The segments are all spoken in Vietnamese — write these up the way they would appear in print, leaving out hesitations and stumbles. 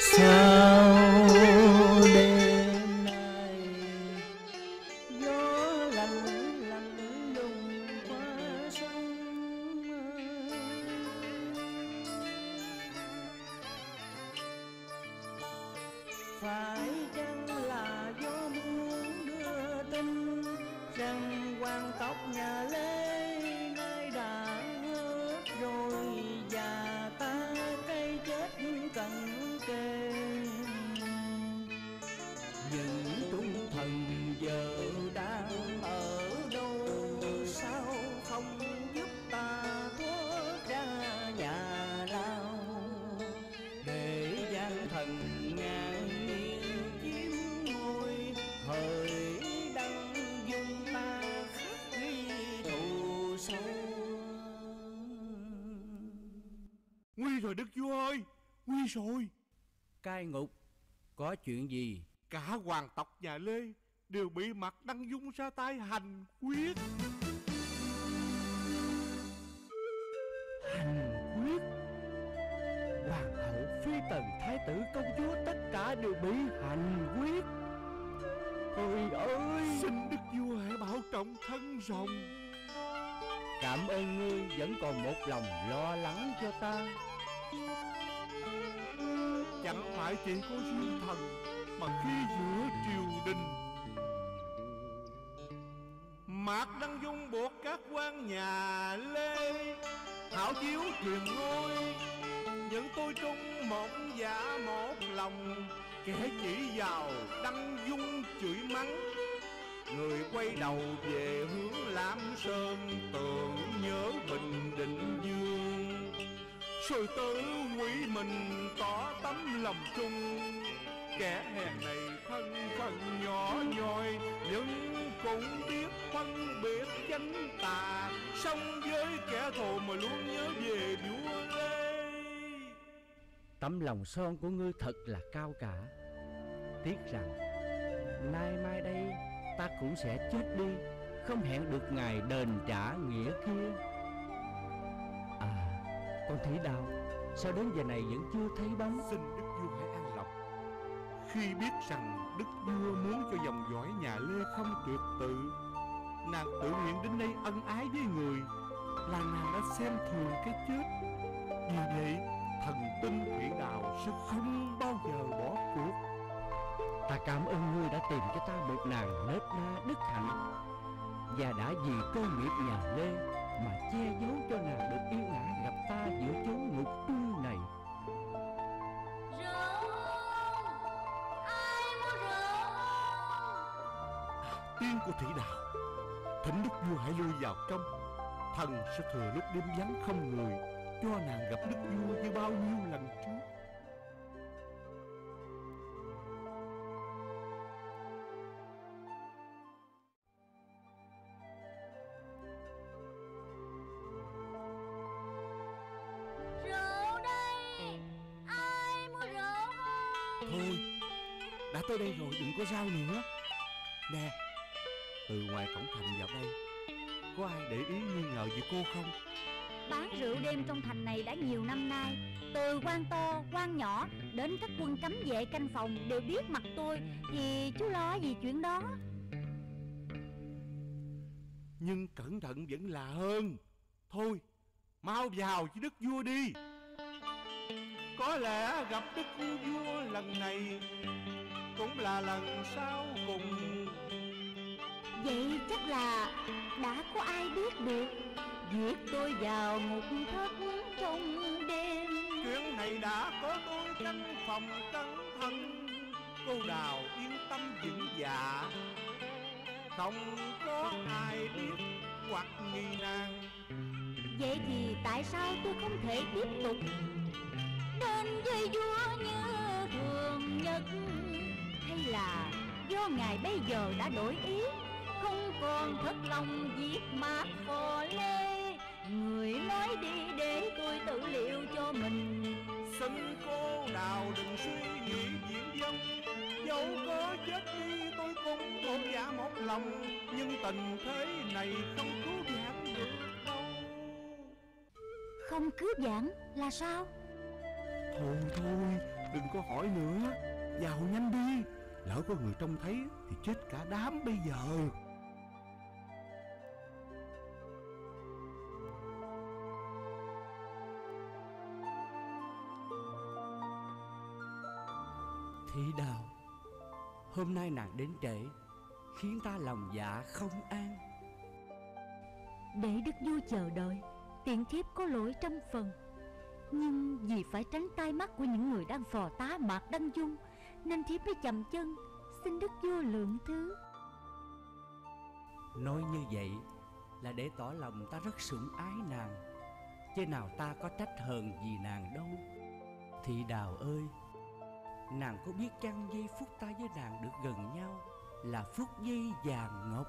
Sao đêm nay gió lạnh lạnh lùng qua sông, phải chăng là gió muốn đưa tin rằng hoàng tộc nhà Lê nay đã hết rồi và ta cây chết cận kề. Những tung thần giờ đang ở đâu, sao không giúp ta thoát ra nhà lao, để gian thần ngàn niên chiếm ngôi, hỡi đăng dung ta khắc ghi thù sâu. Nguy rồi đức vua ơi, nguy rồi. Cai ngục, có chuyện gì? Cả hoàng tộc nhà Lê đều bị mặt Đăng Dung ra tay hành quyết. Hành quyết? Hoàng hậu, phi tần, thái tử, công chúa tất cả đều bị hành quyết. Ôi ơi! Xin đức vua hãy bảo trọng thân rồng. Cảm ơn ngươi vẫn còn một lòng lo lắng cho ta. Chẳng phải chỉ có riêng thần, mà khi giữa triều đình, Mạc Đăng Dung buộc các quan nhà Lê thảo chiếu truyền ngôi, nhưng tôi trung một giả một lòng, kẻ chỉ vào Đăng Dung chửi mắng. Người quay đầu về hướng Lam Sơn, tưởng nhớ Bình Định Dương, rồi tự quỷ mình tỏ tấm lòng trung. Kẻ hèn này thân phận nhỏ nhoi, nhưng cũng biết phân biệt chánh tà, song với kẻ thù mà luôn nhớ về vua Lê. Tấm lòng son của ngươi thật là cao cả. Tiếc rằng nay mai đây ta cũng sẽ chết đi, không hẹn được ngày đền trả nghĩa kia. À, con Thủy Đào, sao đến giờ này vẫn chưa thấy bóng? Xin đức vua hãy an lòng. Khi biết rằng đức vua muốn cho dòng dõi nhà Lê không tuyệt tự, nàng tự nguyện đến đây ân ái với người, là nàng đã xem thường cái chết. Vì vậy thần tin Thủy Đào sẽ không bao giờ bỏ cuộc. Ta cảm ơn ngươi đã tìm cho ta một nàng nết na đức hạnh, và đã vì cơ nghiệp nhà Lê mà che giấu cho nàng được yên ả gặp ta giữa chốn ngục tươi này. Rượu, ai mua rượu? Tiên của Thủy Đào, thỉnh đức vua hãy lui vào trong. Thần sẽ thừa lúc đêm vắng không người, cho nàng gặp đức vua như bao nhiêu lần trước. Rượu đây, ai mua rượu không? Thôi, đã tới đây rồi đừng có rao nữa. Nè, từ ngoài cổng thành vào đây, có ai để ý nghi ngờ gì cô không? Bán rượu đêm trong thành này đã nhiều năm nay. Từ quan to, quan nhỏ đến các quân cấm vệ canh phòng đều biết mặt tôi. Thì chú lo gì chuyện đó? Nhưng cẩn thận vẫn là hơn. Thôi, mau vào với đức vua đi. Có lẽ gặp đức vua lần này cũng là lần sau cùng. Vậy chắc là đã có ai biết được việc tôi vào ngục thất trong đêm. Chuyện này đã có tôi canh phòng cẩn thận. Cô Đào yên tâm vững dạ, không có ai biết hoặc nghi nan. Vậy thì tại sao tôi không thể tiếp tục đến với vua như thường nhật? Hay là do ngài bây giờ đã đổi ý, không còn thật lòng viết mát phò lê? Người nói đi để tôi tự liệu cho mình. Xin cô Đào đừng suy nghĩ diễn dông. Dẫu có chết đi tôi cũng một dạ một lòng, nhưng tình thế này không cứu vãn được đâu. Không cứu vãn là sao? Thôi thôi, đừng có hỏi nữa. Vào nhanh đi, lỡ có người trông thấy thì chết cả đám bây giờ. Thị Đào, hôm nay nàng đến trễ khiến ta lòng dạ không an. Để đức vua chờ đợi, tiện thiếp có lỗi trăm phần. Nhưng vì phải tránh tai mắt của những người đang phò tá Mạc Đăng Dung, nên thiếp mới chậm chân, xin đức vua lượng thứ. Nói như vậy là để tỏ lòng ta rất sủng ái nàng, chứ nào ta có trách hờn vì nàng đâu. Thị Đào ơi, nàng có biết chăng giây phút ta với nàng được gần nhau là phút giây vàng ngọc.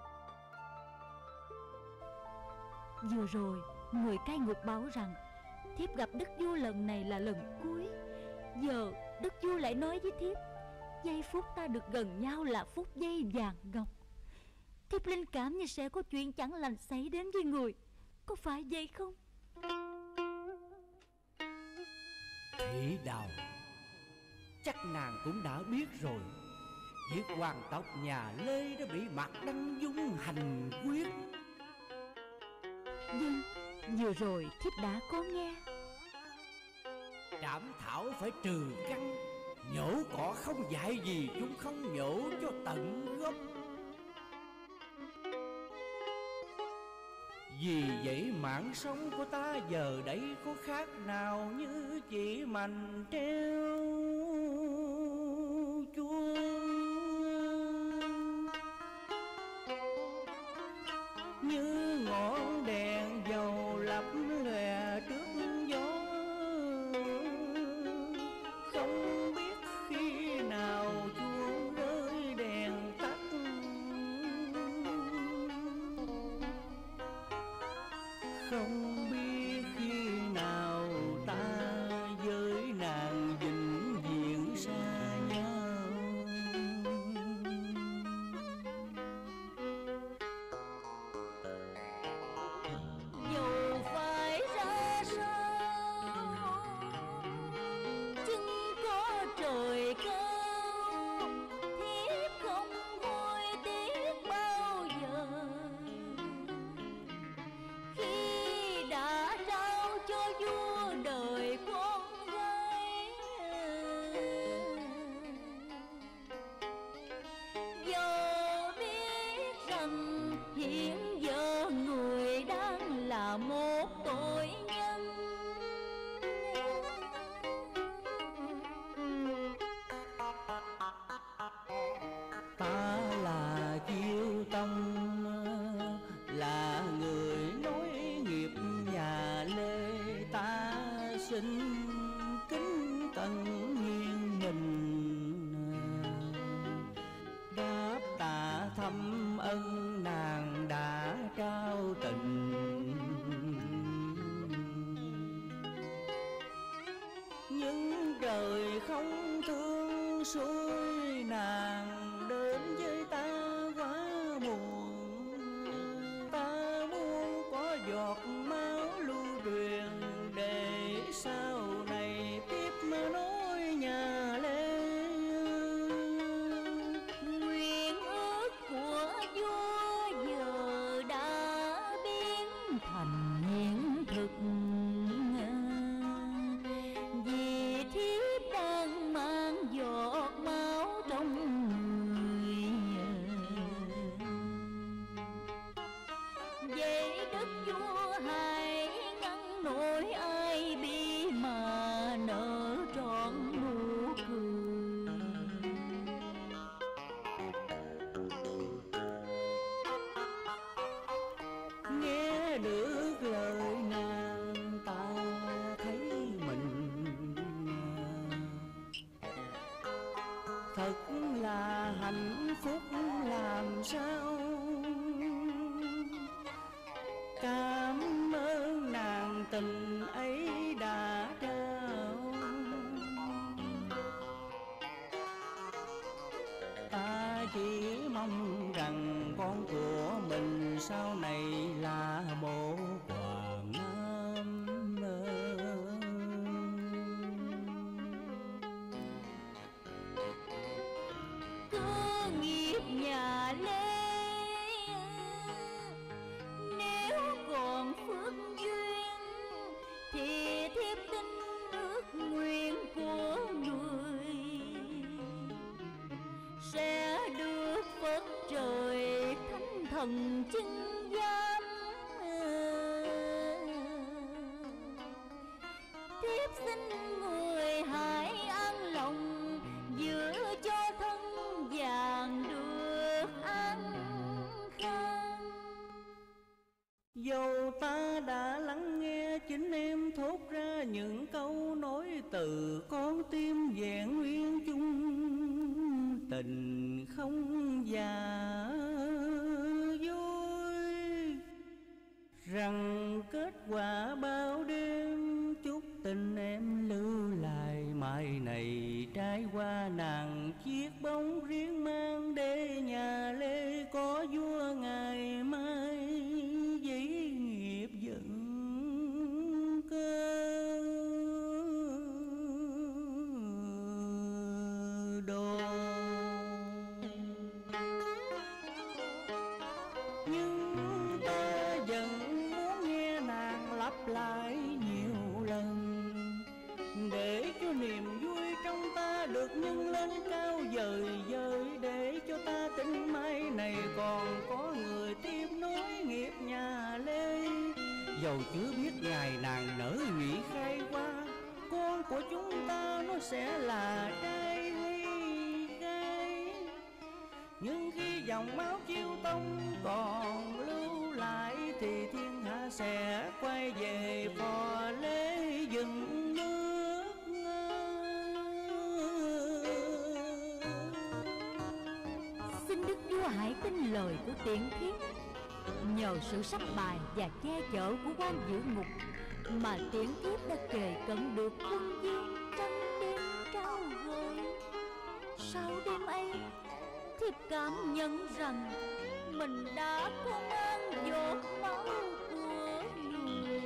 Vừa rồi người cai ngục báo rằng thiếp gặp đức vua lần này là lần cuối. Giờ đức vua lại nói với thiếp giây phút ta được gần nhau là phút giây vàng ngọc. Thiếp linh cảm như sẽ có chuyện chẳng lành xảy đến với người, có phải vậy không? Thị Đào, chắc nàng cũng đã biết rồi, việc hoàng tộc nhà Lê đã bị Mạc Đăng Dung hành quyết. Nhưng vừa rồi thiếp đã có nghe. Trảm thảo phải trừ căn, nhổ cỏ không dạy gì chúng không nhổ cho tận gốc. Vì vậy mạng sống của ta giờ đây có khác nào như chỉ mành treo chuông, như ngọn đèn dầu lấp lòe trước gió, không biết khi nào chuông rơi đèn tắt. Không biết khi nào ta với nàng vĩnh viễn xa nhau. Dù phải ra sao chừng có trời cao, thiếp không hối tiếc bao giờ khi đã trao cho vua đời con gái. Giờ biết rằng hiện giờ người đang là một tội nhân. Ta là Chiêu Tông, là người nối nghiệp nhà Lê. Ta xin kính tận nghiêng mình, đáp tạ thâm ân nàng đã trao tình. Nhưng trời không thương xuôi nàng đến với ta quá muộn. Ta muốn có giọt máu lưu truyền để sau này tiếp nối nhà Lê. Nguyện ước của vua giờ đã biến thành hiện thực, vì thiếp đang mang giọt máu trong người. Vậy đức vua hãy ngăn nổi ai bi mà nở trọn nụ cười. Nghe được lời nàng ta thấy mình thật là hạnh phúc làm sao. Cảm ơn nàng tình ấy đã trao, ta chỉ mong rằng con của mình sau này là một Quảng Nam. nghiệp nhà Lê. Nếu còn phước duyên thì thiếp tin ước nguyện của người sẽ được Phật trời thánh thần chứng giám. Thiếp xin người hãy an lòng giữ cho thân vàng được an khang. Dẫu ta đã lắng nghe chính em thốt ra những câu nói từ con tim vẹn nguyên chung tình không giả dối, rằng kết quả bao đêm chúc tình em lưu lại mai này trải qua nàng chiếc bóng riêng mang để nhà Lê có vua ngày mai dĩ nghiệp dựng cơ đồ. Nhưng ta vẫn muốn nghe nàng lặp lại nhiều lần để cho niềm vui trong ta được nhân lên cao vời vời, để cho ta tin mai này còn có người tiếp nối nghiệp nhà Lê. Dầu chưa biết ngày nàng nở nhụy khai qua, con của chúng ta nó sẽ là trai hay gái. Nhưng khi dòng máu Chiêu Tông còn lưu lại thì thiên hạ sẽ quay về phò lễ dựng nước. Xin đức vua hãy tin lời của Tiễn Thiếp. Nhờ sự sắp bài và che chở của quan giữ ngục mà Tiễn Thiếp đã kề cận được quân viên trong đêm trao gửi. Sau đêm ấy, thiếp cảm nhận rằng mình đã không ăn giọt máu của người.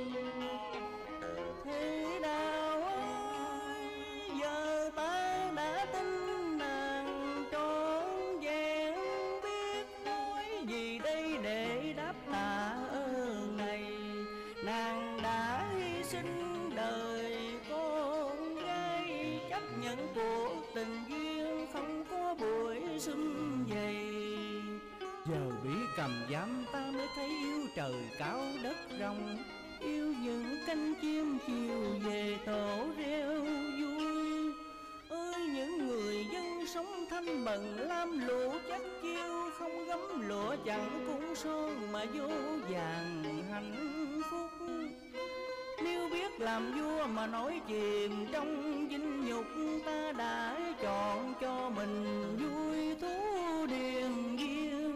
Thế đạo ơi, giờ ta đã tin nàng trọn vẹn, biết nói gì đây để đáp tạ ơn này. Nàng đã hy sinh đời con gái, chấp nhận cuộc tình duyên không có buổi sum vầy. Giờ bị cầm giam ta mới thấy yêu trời cao đất rộng, yêu những cánh chim chiều về tổ reo vui. Ơi những người dân sống thanh bần lam lũ chắc chiêu, không gấm lụa chẳng cũng son mà vô vàng hạnh phúc. Nếu biết làm vua mà nói chìm trong vinh nhục, ta đã chọn cho mình vui thú điền viên.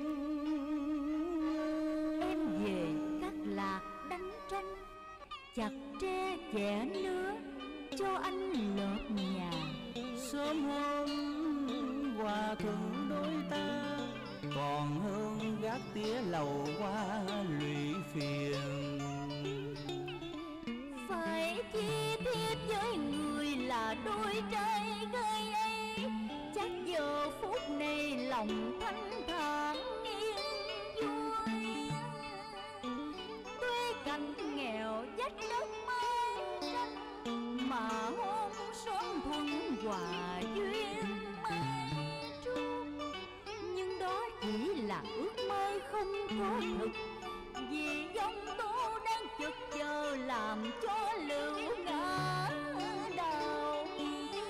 Em về cắt lạc đánh tranh, chặt tre chẻ nứa cho anh lợp nhà. Sớm hôm hòa thuận đôi ta, còn hơn gác tía lầu qua lụy phiền. Phải chi thiết với người là đôi trai gái ấy, chắc giờ phút này lòng thanh thản yên vui. Quê cảnh nghèo vách đất mái tranh, mà hôn son thuận hòa duyên mai trúc. Nhưng đó chỉ là ước mơ không có thực, vì dòng tố đang chực chờ làm cho lưu ngã đào nghiêng.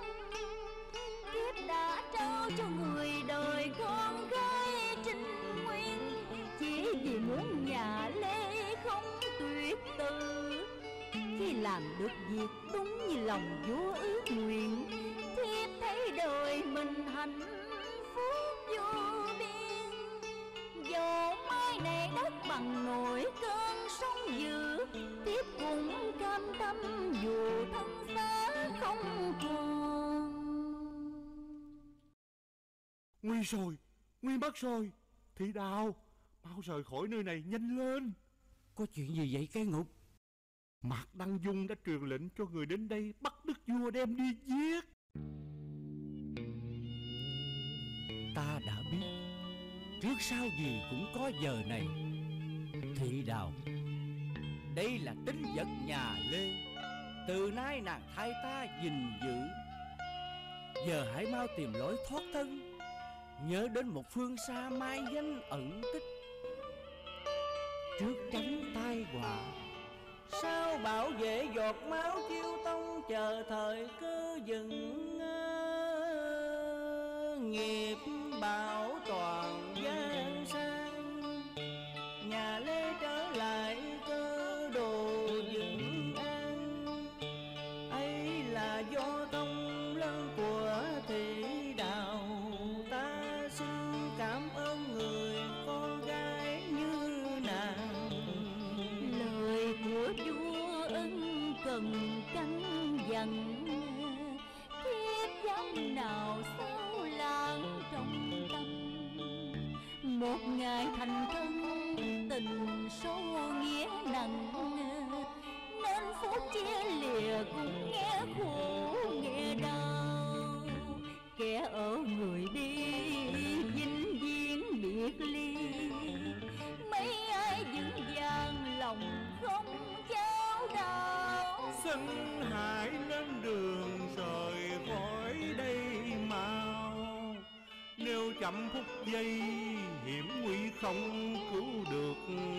Kiếp đã trao cho người đời con gái trinh nguyên, chỉ vì muốn nhà Lê không tuyệt từ. Khi làm được việc đúng như lòng vua ước nguyện, thiếp thấy đời mình hạnh phúc vô biên. Dẫu mai này đất bằng nổi cơn sóng dữ, thiếp cũng cam tâm dù thân xác không còn. Nguy rồi, nguy mất rồi. Thị Đào, mau rời khỏi nơi này nhanh lên. Có chuyện gì vậy cái Ngục? Mạc Đăng Dung đã truyền lệnh cho người đến đây bắt đức vua đem đi giết. ta đã biết, trước sau gì cũng có giờ này. Thị Đào, đây là tín vật nhà Lê, từ nay nàng thay ta gìn giữ. Giờ hãy mau tìm lối thoát thân, nhớ đến một phương xa mai danh ẩn tích. Trước tránh tai họa, sao bảo vệ giọt máu chiêu tông, chờ thời cơ dừng nghiệp bảo toàn gian sang. Nhà Lê trở lại cơ đồ vững an, ấy là do công lớn của Thị Đào. Ta xin cảm ơn người con gái như nàng. Lời của vua ân cần căn dặn, thiếp dám nào sao lãng trong tâm. Một ngày thành thân tình sâu nghĩa nặng, nên phút chia lìa cũng nghe khổ nghe đau. Kẻ ở người đi vĩnh viễn biệt ly, mấy ai vững vàng lòng không chao đau. Xin hãy lên đường rời khỏi đây mau, nếu chậm phút giây hiểm nguy không cứu được.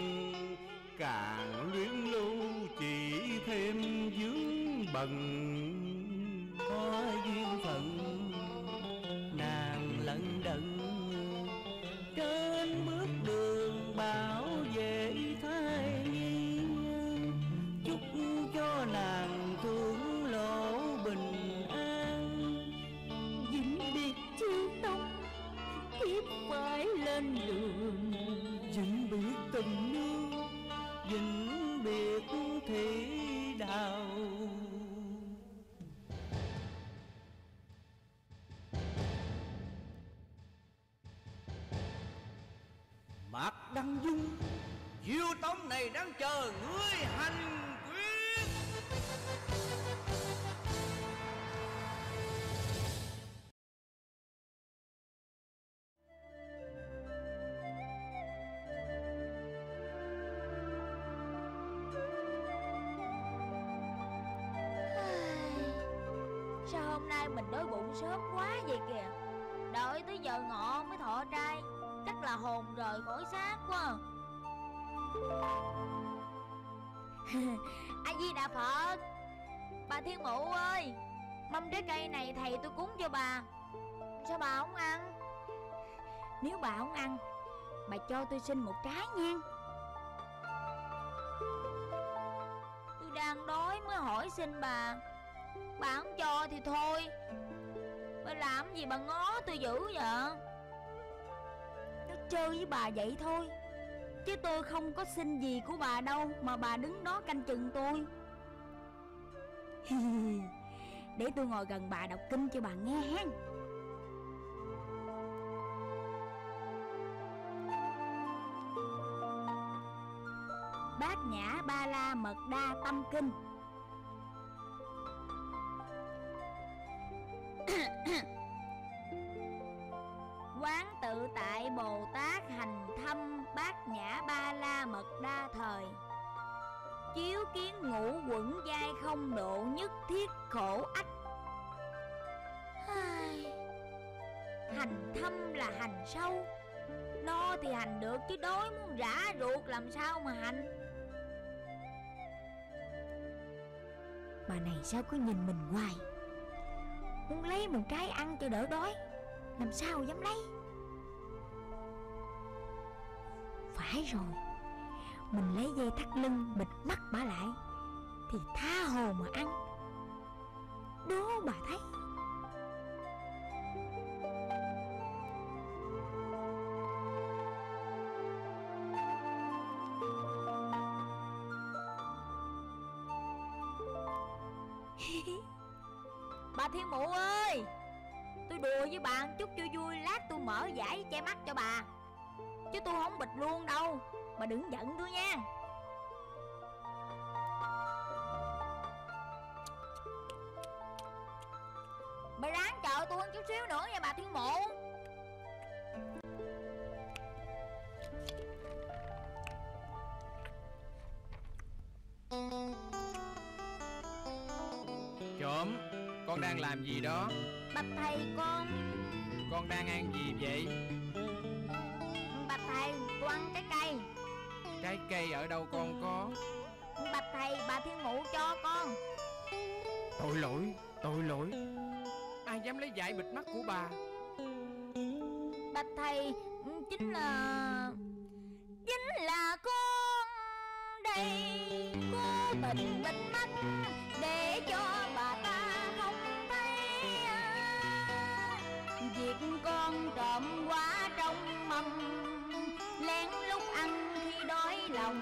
Càng luyến lưu chỉ thêm vướng bận. Có duyên phận nàng lận đận, trên bước đường bảo vệ thai nhi. Chúc cho nàng thương lộ bình an. Vĩnh biệt chiêu tông, thiếp phải lên đường. Vĩnh biệt tình nương, vĩnh biệt Thị Đào. Mạc Đăng Dung, chiêu tông này đang chờ ngươi hành quyết. Sao hôm nay mình đói bụng sớm quá vậy kìa? Đợi tới giờ ngọ mới thọ trai, chắc là hồn rời khỏi xác quá. A Di Đà Phật. Bà Thiên Mụ ơi, mâm trái cây này thầy tôi cúng cho bà. Sao bà không ăn? Nếu bà không ăn, bà cho tôi xin một trái nha. Tôi đang đói mới hỏi xin bà. Bà không cho thì thôi. Bà làm gì bà ngó tôi dữ vậy? Nó chơi với bà vậy thôi, chứ tôi không có xin gì của bà đâu mà bà đứng đó canh chừng tôi. Để tôi ngồi gần bà đọc kinh cho bà nghe ha. Bát Nhã Ba La Mật Đa Tâm Kinh. Quán tự tại Bồ Tát hành thâm Bát Nhã Ba La Mật Đa thời, chiếu kiến ngũ quẩn giai không độ, nhất thiết khổ ách. Hành thâm là hành sâu, no thì hành được, chứ đói muốn rã ruột làm sao mà hành. Bà này sao cứ nhìn mình hoài, muốn lấy một trái ăn cho đỡ đói, làm sao dám lấy. Phải rồi, mình lấy dây thắt lưng bịt mắt bả lại thì tha hồ mà ăn. Đố bà thấy. Bà Thiên Mụ ơi, tôi đùa với bà một chút cho vui, lát tôi mở giải che mắt cho bà, chứ tôi không bịt luôn đâu. Bà đừng giận tôi nha. Bà ráng chờ tôi chút xíu nữa nha bà Thiên Mụ. Con đang làm gì đó? Bạch thầy, Con đang ăn gì vậy? Bạch thầy, con ăn trái cây. Trái cây ở đâu con có? Bạch thầy, bà Thiên Mụ cho con. Tội lỗi. Ai dám lấy dại bịt mắt của bà? Bạch thầy, chính là con đây. Cố tình bịt mắt để cho bà ta không thấy việc con trộm quả trong mâm, lén lút ăn khi đói lòng.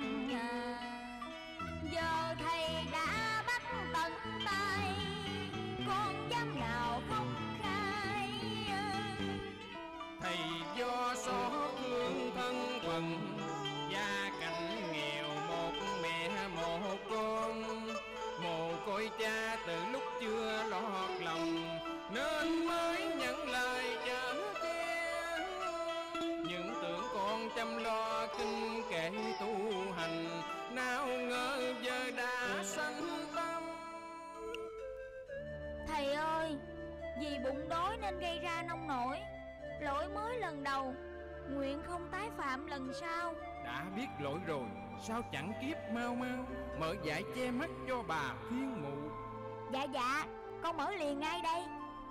Giờ thầy đã bắt tận tay, con dám nào không khai. Thầy do xót thương thân phận, gia cảnh nghèo một mẹ một con, mồ côi cha từ lúc chưa lọt lòng, nên mới nhận lời chở che. Những tưởng con chăm lo kinh kệ tu hành, nào ngờ giờ đã sanh tâm. Thầy ơi, vì bụng đói nên gây ra nông nổi, lỗi mới lần đầu, nguyện không tái phạm lần sau. Đã biết lỗi rồi, sao chẳng kiếp mau mở dải che mắt cho bà Thiên Mụ. Dạ, con mở liền ngay đây.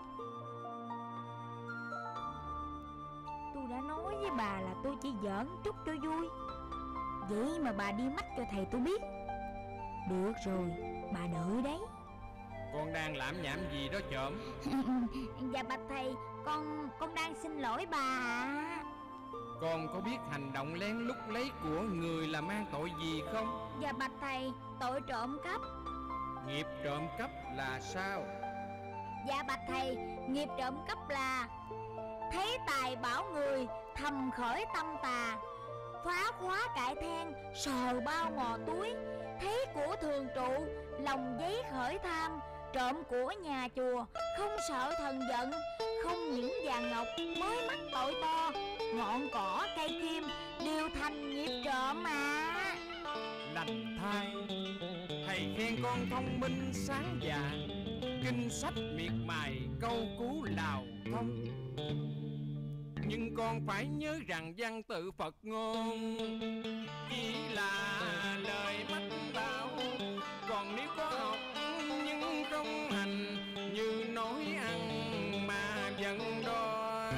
Tôi đã nói với bà là tôi chỉ giỡn chút cho vui, vậy mà bà đi mắt cho thầy tôi biết. Được rồi, bà đợi đấy. Con đang làm nhảm gì đó trộm? Dạ bạch thầy, con đang xin lỗi bà ạ. Con có biết hành động lén lút lấy của người là mang tội gì không? Dạ bạch thầy, tội trộm cắp. Nghiệp trộm cắp là sao? Dạ bạch thầy, nghiệp trộm cắp là thấy tài bảo người, thầm khởi tâm tà, phá khóa cải then, sờ bao mò túi, thấy của thường trụ, lòng giấy khởi tham, trộm của nhà chùa, không sợ thần giận, không những vàng ngọc mới mắc tội to, ngọn cỏ cây kim đều thành nghiệp trộm mà. Lành thay, thầy khen con thông minh sáng dạ, kinh sách miệt mài câu cú lào thông. Nhưng con phải nhớ rằng văn tự Phật ngôn chỉ là lời mách bảo, còn nếu có học nhưng không hành, như nói ăn mà vẫn đói.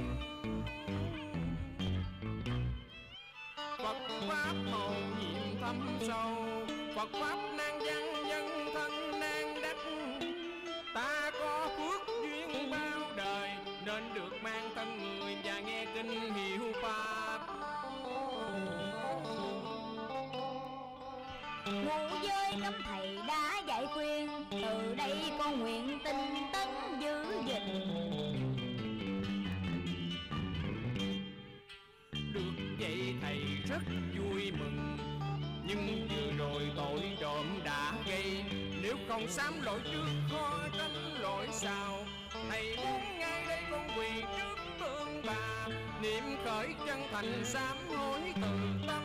Phật pháp màu nhiệm thâm sâu, Phật pháp nan văn dân thân nan đắc. Ta có phước duyên bao đời, nên được mang thân người và nghe kinh hiệu pháp. Ngụ giới cấm thầy đã dạy khuyên, từ đây con nguyện tinh tấn giữ gìn. Được vậy thầy rất vui mừng, nhưng vừa rồi tội trộm đã gây, nếu không sám lỗi trước khó tránh lỗi sau. Thầy muốn ngay đây con quỳ trước tượng bà, niệm khởi chân thành sám hối từ tâm.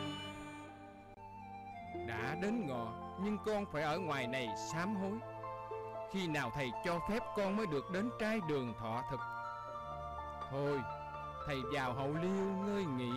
Đã đến ngọ, nhưng con phải ở ngoài này sám hối. Khi nào thầy cho phép con mới được đến trái đường thọ thực. Thôi, thầy vào hậu liêu ngơi nghỉ.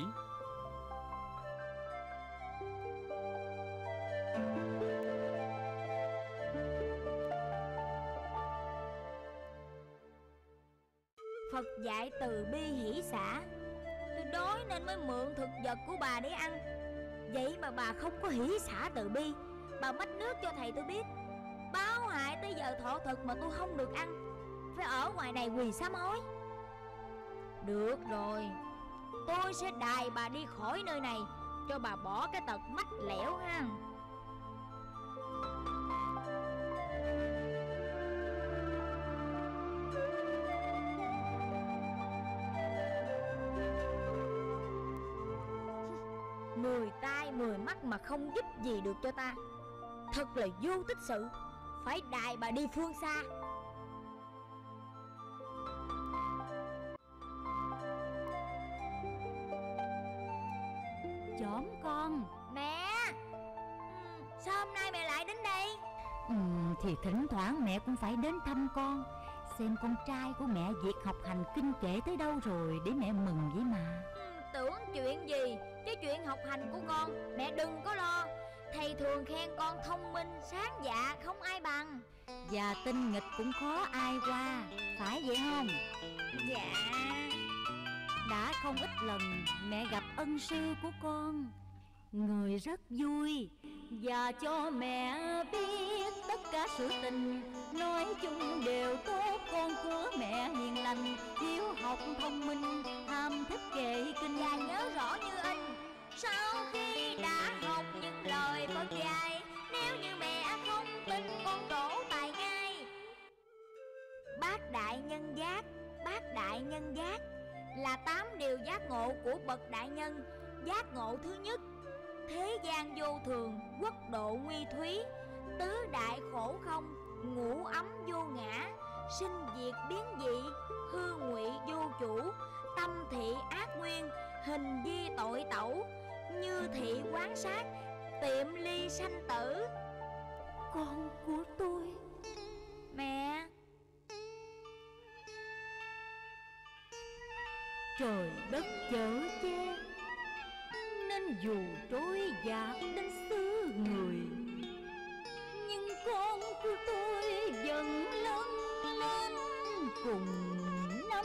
Phật dạy từ bi hỷ xả. Tôi đói nên mới mượn thực vật của bà để ăn, vậy mà bà không có hỷ xả từ bi, bà mách nước cho thầy tôi biết, báo hại tới giờ thọ thực mà tôi không được ăn, phải ở ngoài này quỳ sám hối. Được rồi, tôi sẽ đày bà đi khỏi nơi này, cho bà bỏ cái tật mách lẻo ha. Mười tai mười mắt mà không giúp gì được cho ta, thật là vô tích sự, phải đày bà đi phương xa. Chổm con. Mẹ, sao hôm nay mẹ lại đến đây? Thì thỉnh thoảng mẹ cũng phải đến thăm con, xem con trai của mẹ việc học hành kinh kể tới đâu rồi, để mẹ mừng vậy mà. Tưởng chuyện gì, chứ chuyện học hành của con mẹ đừng có lo. Thầy thường khen con thông minh, sáng dạ, không ai bằng. Và tinh nghịch cũng khó ai qua, phải vậy không? Dạ. Đã không ít lần mẹ gặp ân sư của con, người rất vui, và cho mẹ biết tất cả sự tình. Nói chung đều tốt, con của mẹ hiền lành, hiếu học thông minh, ham thích kệ kinh. Và nhớ rõ như in, sau khi đã học những lời Phật dạy, nếu như mẹ không tin con đổ tài ngay. Bát đại nhân giác, bát đại nhân giác là 8 điều giác ngộ của bậc đại nhân. Giác ngộ thứ nhất: thế gian vô thường, quốc độ nguy thúy, tứ đại khổ không, ngũ ấm vô ngã, sinh diệt biến dị, hư ngụy vô chủ, tâm thị ác nguyên, hình di tội tẩu, như thị quán sát, tiệm ly sanh tử. Con của tôi. Mẹ. Trời đất chở che, nên dù trôi dạt đến xứ người, nhưng con của tôi vẫn lớn lên cùng năm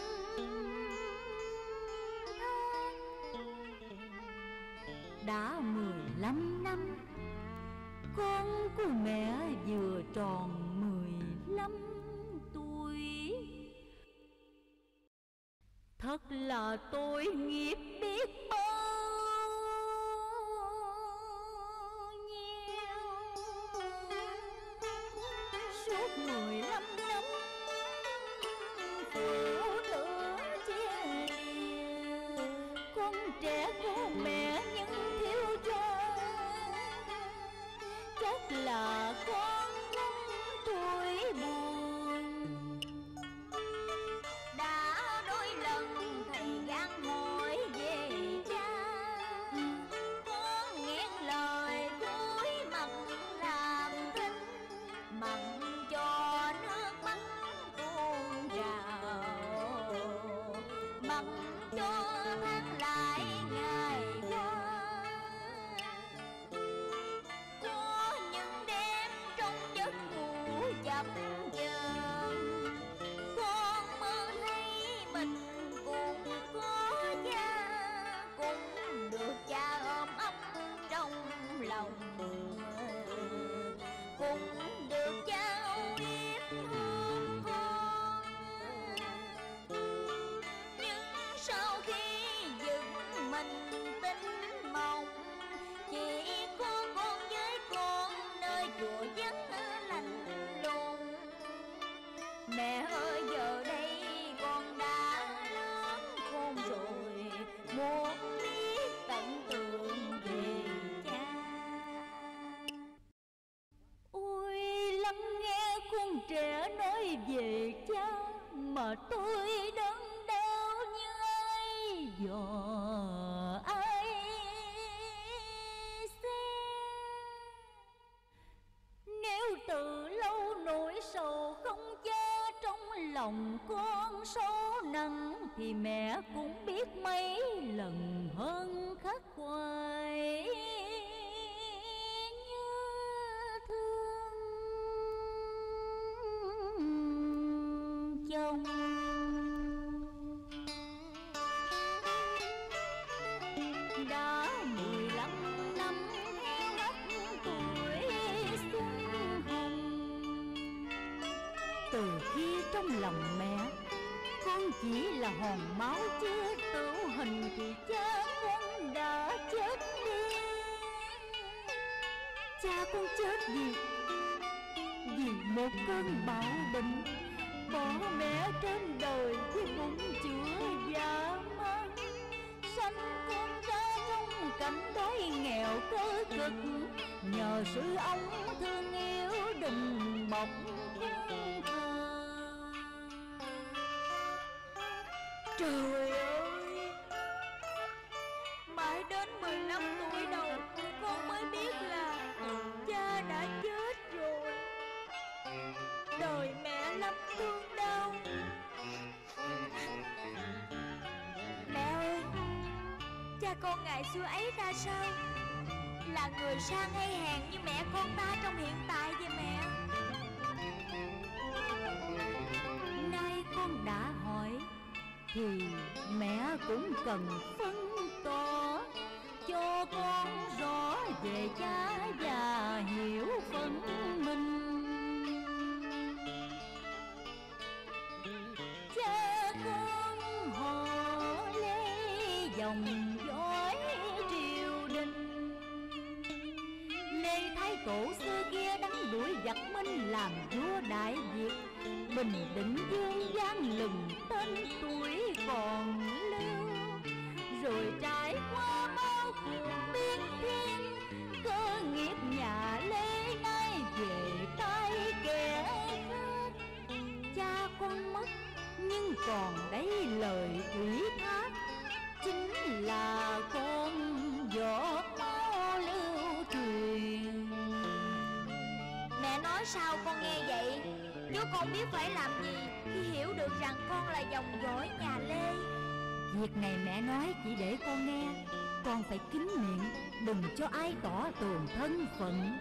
tháng. Đã 15 năm, con của mẹ vừa tròn 15 tuổi. Thật là tôi nghiệp biết bao nhiêu. Suốt 15 năm phụ tử chia lìa, con trẻ của mẹ nhưng thiếu cho. Chắc là con lắm tuổi buồn. Đã đôi lần thầy gắng hỏi về cha, con nghẹn lời cúi mặt làm thinh, mặn cho nước mắt tuôn trào, mặn cho tháng lại ngày qua. Có những đêm trong giấc ngủ chập chờn, con mơ thấy mình cũng có cha, cũng được cha ôm ấp trong lòng, cũng được cha âu yếm thương con. Nhưng sau khi dựng mình tinh mộng, chỉ có con với con nơi chùa vắng lạnh lùng. Mẹ ơi, giờ đây con đã lớn khôn rồi, muốn biết tận tường về cha. Ôi, lắng nghe con trẻ nói về cha mà tôi đớn đau như ai dò ai xem. Nếu từ lâu nỗi sầu không cha trong lòng con sâu nặng, thì mẹ cũng biết mấy lần hơn khắc khoải nhớ thương chồng. Đã 15 năm theo mất tuổi xuân hồng, từ khi trong lòng mẹ con chỉ là hòn máu chưa tửu hình, thì cha con đã chết đi. Cha con chết vì một cơn bạo bệnh, bỏ mẹ trên đời với bụng chữa dạ mang, sanh con ra trong cảnh đói nghèo cơ cực, nhờ sự ông thương yêu đùm bọc chân thờ. Trời ơi, mãi đến 15 tuổi đầu con mới biết là cha đã chết rồi. cha con ngày xưa ấy ra sao? Là người sang hay hèn như mẹ con ta trong hiện tại vậy mẹ? Nay con đã hỏi thì mẹ cũng cần phân tỏ cho con rõ về cha và hiểu phận mình. Cha con họ Lê dòng dõi triều đình, Lê Thái Tổ xưa kia đánh đuổi giặc Minh làm vua Đại Việt, bình định dương gian lừng tên tuổi còn lưu. Rồi trải qua bao cuộc biến thiên, cơ nghiệp nhà Lê nay về tay kẻ khác. Cha con mất nhưng còn đấy lời ủy thác, chính là con giọt máu lưu truyền. Mẹ nói sao con nghe vậy? Chứ con biết phải làm gì khi hiểu được rằng con là dòng dõi nhà Lê. Việc này mẹ nói chỉ để con nghe, con phải kín miệng, đừng cho ai tỏ tường thân phận.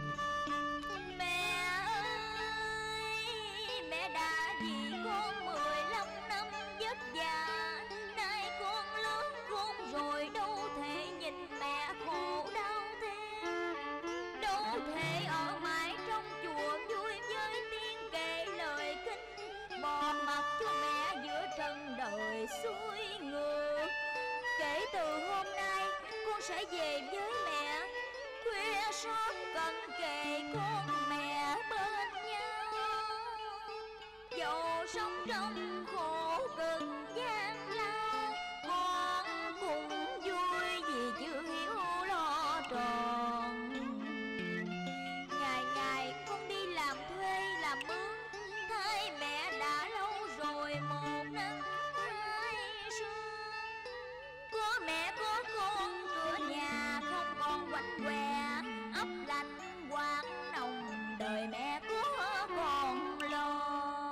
Mẹ ơi, mẹ đã vì con 15 năm vất vả, nay con lớn khôn rồi đâu thể nhìn mẹ khổ đau thêm. Đâu thể ở mãi trong chùa vui với tiếng kể lời kinh, bỏ mặc cho mẹ giữa trần đời xuôi ngược. Kể từ hôm nay con sẽ về với mẹ, khuya sớm cận kề con mẹ bên nhau. Dẫu sống trong khổ cực gian lao, con cũng vui vì chưa hiểu lo tròn. Ngày ngày con đi làm thuê làm mướn, thay mẹ đã lâu rồi một năm hai sương. Có mẹ có con, cửa nhà không còn quạnh què, ấp lạnh quán nồng, đời mẹ có còn lo.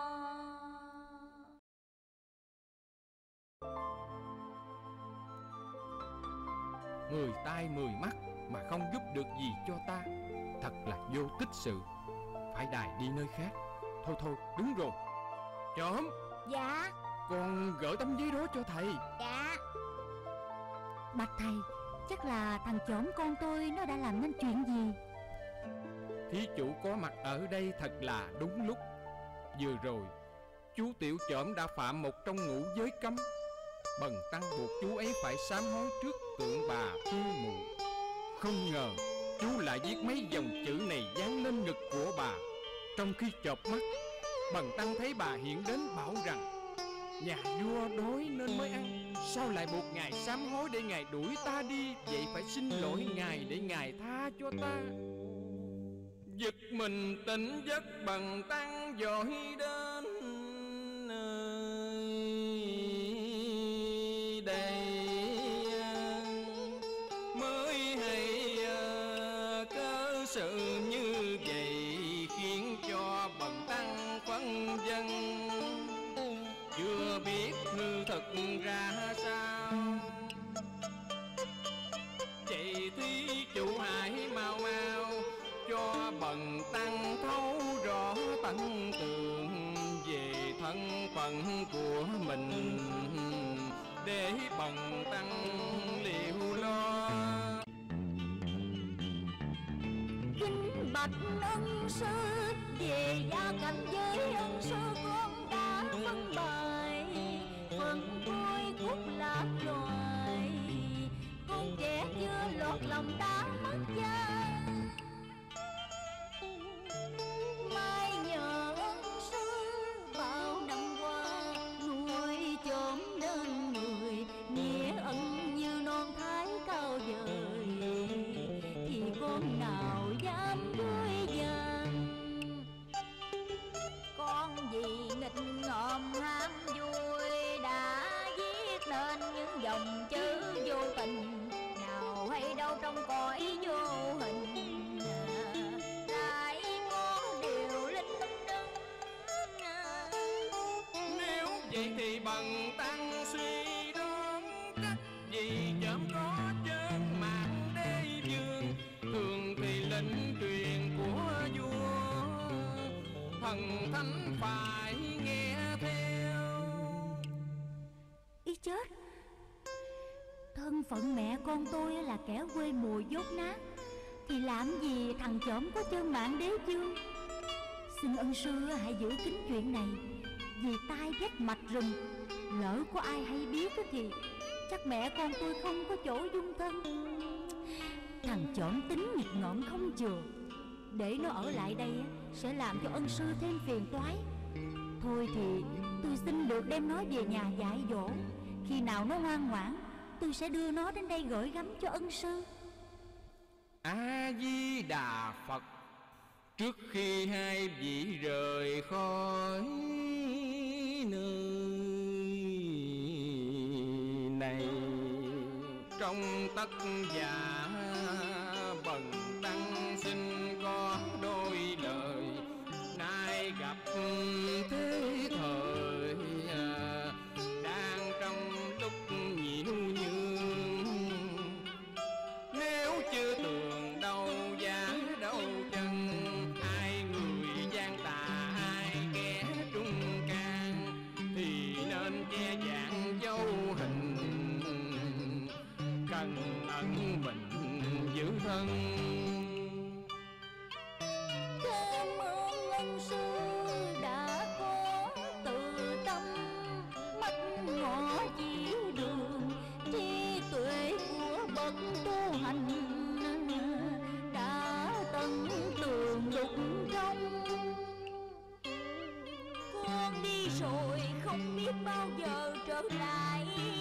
Mười tai mười mắt mà không giúp được gì cho ta, thật là vô tích sự. Phải đài đi nơi khác. Thôi đúng rồi. Chớm, Dạ. con gửi tấm giấy đó cho thầy. Dạ. Bạch thầy, chắc là thằng chổm con tôi nó đã làm nên chuyện gì? Thí chủ có mặt ở đây thật là đúng lúc. Vừa rồi chú Tiểu Chổm đã phạm một trong ngũ giới cấm. Bần tăng buộc chú ấy phải sám hối trước tượng bà Phi Mụ. Không ngờ chú lại viết mấy dòng chữ này dán lên ngực của bà. Trong khi chợp mắt, bần tăng thấy bà hiện đến bảo rằng nhà vua đói nên mới ăn, sao lại buộc ngài sám hối để ngài đuổi ta đi? Vậy phải xin lỗi ngài để ngài tha cho ta. Giật mình tỉnh giấc, bần tăng vội đến đây, mới hay cớ sự như vậy khiến cho bần tăng phân vân, chưa biết hư thực ra sao. Vậy thí chủ hãy mau mau cho bần tăng thấu rõ tận tường về thân phận của mình, để bần tăng liệu lo. Kính bạch ân sư, về gia cảnh với ân sư con đã phân bài, phần tôi cút lạc loài, con trẻ chưa lọt lòng đã mất cha. Mai nhờ ân sư bao năm qua nuôi chớm nên người, nghĩa ân như non thái cao vời, thì con nào dám vui vàng. Con vì nghịch ngợm ham vui đã viết nên những dòng chữ vô tình, nào hay đâu trong cõi vô hình, lại có điều linh đinh. Nếu vậy thì bần tăng suy đoán cách gì chớm có thần thánh phải nghe theo. Ý chết, thân phận mẹ con tôi là kẻ quê mùa dốt nát, thì làm gì thằng chổm có chân mạng đế vương. Xin ân sư hãy giữ kín chuyện này, vì tai vách mạch rừng, lỡ có ai hay biết thì chắc mẹ con tôi không có chỗ dung thân. Thằng chổm tính nghịch ngợm không chừa, để nó ở lại đây sẽ làm cho ân sư thêm phiền toái. Thôi thì tôi xin được đem nó về nhà dạy dỗ. Khi nào nó ngoan ngoãn, tôi sẽ đưa nó đến đây gửi gắm cho ân sư. A Di Đà Phật. Trước khi hai vị rời khỏi nơi này, trong tất giả bần tăng xin có đôi lời. Nay gặp thế thời đang trong lúc nhiễu nhương, nếu chưa tường đâu giá đâu chân, ai người gian tà ai kẻ trung can, thì nên che dạng dấu hình, cần ẩn mình giữ thân. Cảm ơn ân sư đã có từ tâm, mắt ngỏ chỉ đường, trí tuệ của bậc tu hành đã tận tường lục trong. Con đi rồi không biết bao giờ trở lại,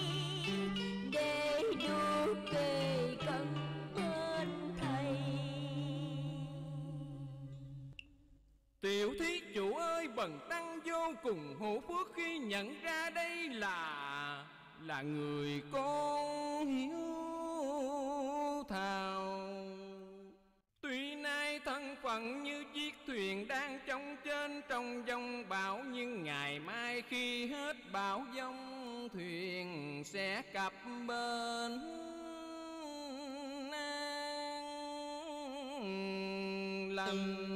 để được kề cận bên thầy. Tiểu thí chủ ơi, bần tăng vô cùng hổ phước khi nhận ra đây là người con hiếu thảo. Tuy nay thân phận như chiếc thuyền đang trong trên trong dòng bão, nhưng ngày mai khi hết bão giông, thuyền sẽ cập bến an lành.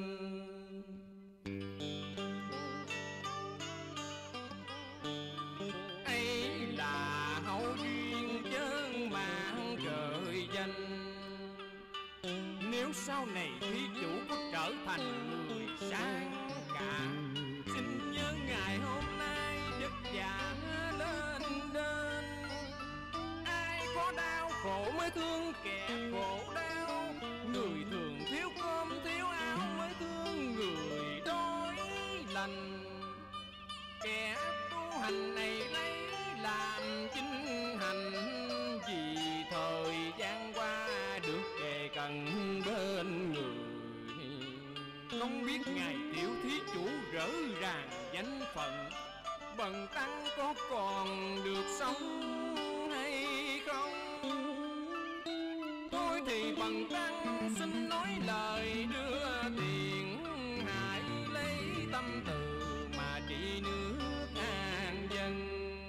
Ấy là hậu duyên chơn mạng trời danh. Nếu sau này thí chủ có trở thành người sáng cả, xin nhớ ngày hôm nay vất vả lên đên. Ai có đau khổ mới thương kẻ khổ đau, người thường thiếu cơm thiếu áo mới thương người đói lành. Kẻ tu hành này lấy làm chính hành, vì thời gian qua được kề cận bên người. Không biết ngài tiểu thí chủ rỡ ràng danh phận, bần tăng có còn được sống hay không? Thôi thì bần tăng xin nói lời đưa tiền, hãy lấy tâm từ mà trị nước an dân.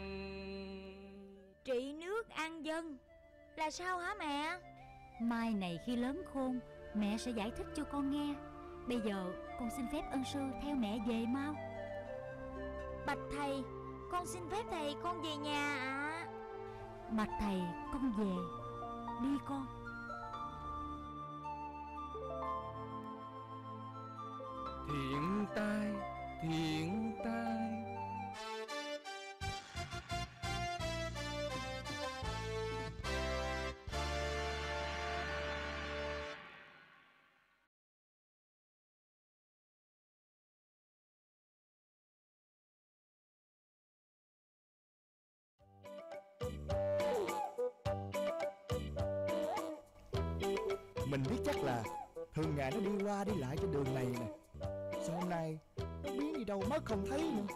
Trị nước an dân là sao hả mẹ? Mai này khi lớn khôn, mẹ sẽ giải thích cho con nghe. Bây giờ con xin phép ân sư theo mẹ về mau. Bạch thầy, con xin phép thầy con về nhà ạ. Bạch thầy, con về. Đi con. Thiện tai, thiện tai. Mình biết chắc là thường ngày nó đi qua đi lại trên đường này nè, sao hôm nay nó biến đi đâu mất không thấy nữa.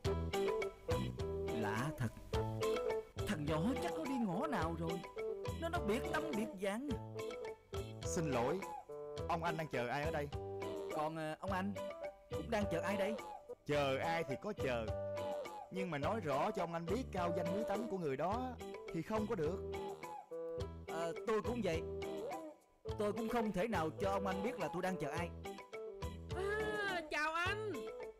Lạ thật, thằng nhỏ chắc có đi ngõ nào rồi. Nó biệt tâm biệt dạng. Xin lỗi, ông anh đang chờ ai ở đây? Còn ông anh cũng đang chờ ai đây? Chờ ai thì có chờ, nhưng mà nói rõ cho ông anh biết cao danh quý tánh của người đó thì không có được. Tôi cũng vậy. Tôi cũng không thể nào cho ông anh biết là tôi đang chờ ai. Chào anh.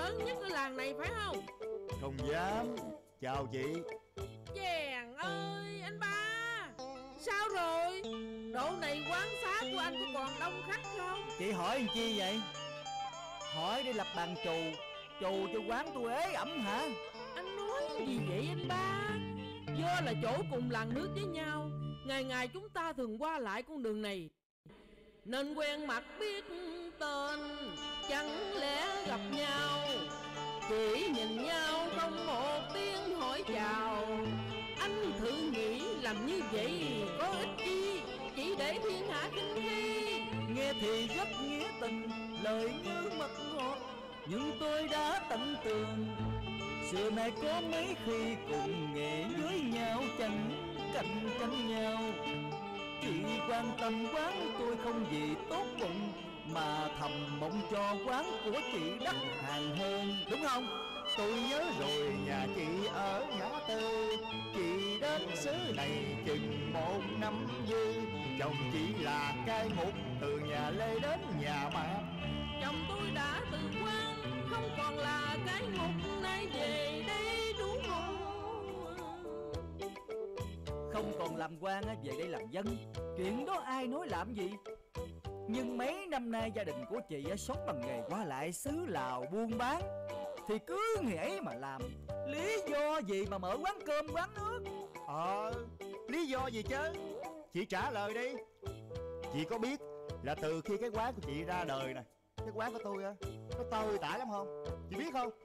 lớn nhất ở làng này phải không? Không dám. Chào chị. Chàng ơi anh ba, sao rồi? Độ này quán xá của anh có còn đông khách không? Chị hỏi làm chi vậy? Hỏi để lập bàn trù cho quán tôi ế ẩm hả? Anh nói gì vậy anh ba? Do là chỗ cùng làng nước với nhau, ngày ngày chúng ta thường qua lại con đường này, nên quen mặt biết tên, chẳng lẽ gặp nhau chỉ nhìn nhau không một tiếng hỏi chào. Anh thử nghĩ làm như vậy có ích chi, chỉ để thiên hạ khinh khi. Nghe thì rất nghĩa tình, lời như mật ngọt, nhưng tôi đã tận tường. Xưa nay có mấy khi cùng nghệ với nhau, chẳng cạnh tranh nhau. Chị quan tâm quán tôi không vì tốt bụng, mà thầm mong cho quán của chị đắt hàng hơn, đúng không? Tôi nhớ rồi, nhà chị ở ngã tư. Chị đến xứ này chừng 1 năm dư. Chồng chị là cai ngục từ nhà Lê đến nhà Mạc. Chồng tôi đã từ quan, không còn là cái ngục, nay về đây đúng không? Không còn làm quan về đây làm dân. Chuyện đó ai nói làm gì. Nhưng mấy năm nay gia đình của chị sống bằng nghề qua lại xứ Lào buôn bán, thì cứ nghề ấy mà làm. Lý do gì mà mở quán cơm quán nước? Lý do gì chứ? Chị trả lời đi. Chị có biết là từ khi cái quán của chị ra đời nè, cái quán của tôi á, nó tơi tả lắm không? Chị biết không?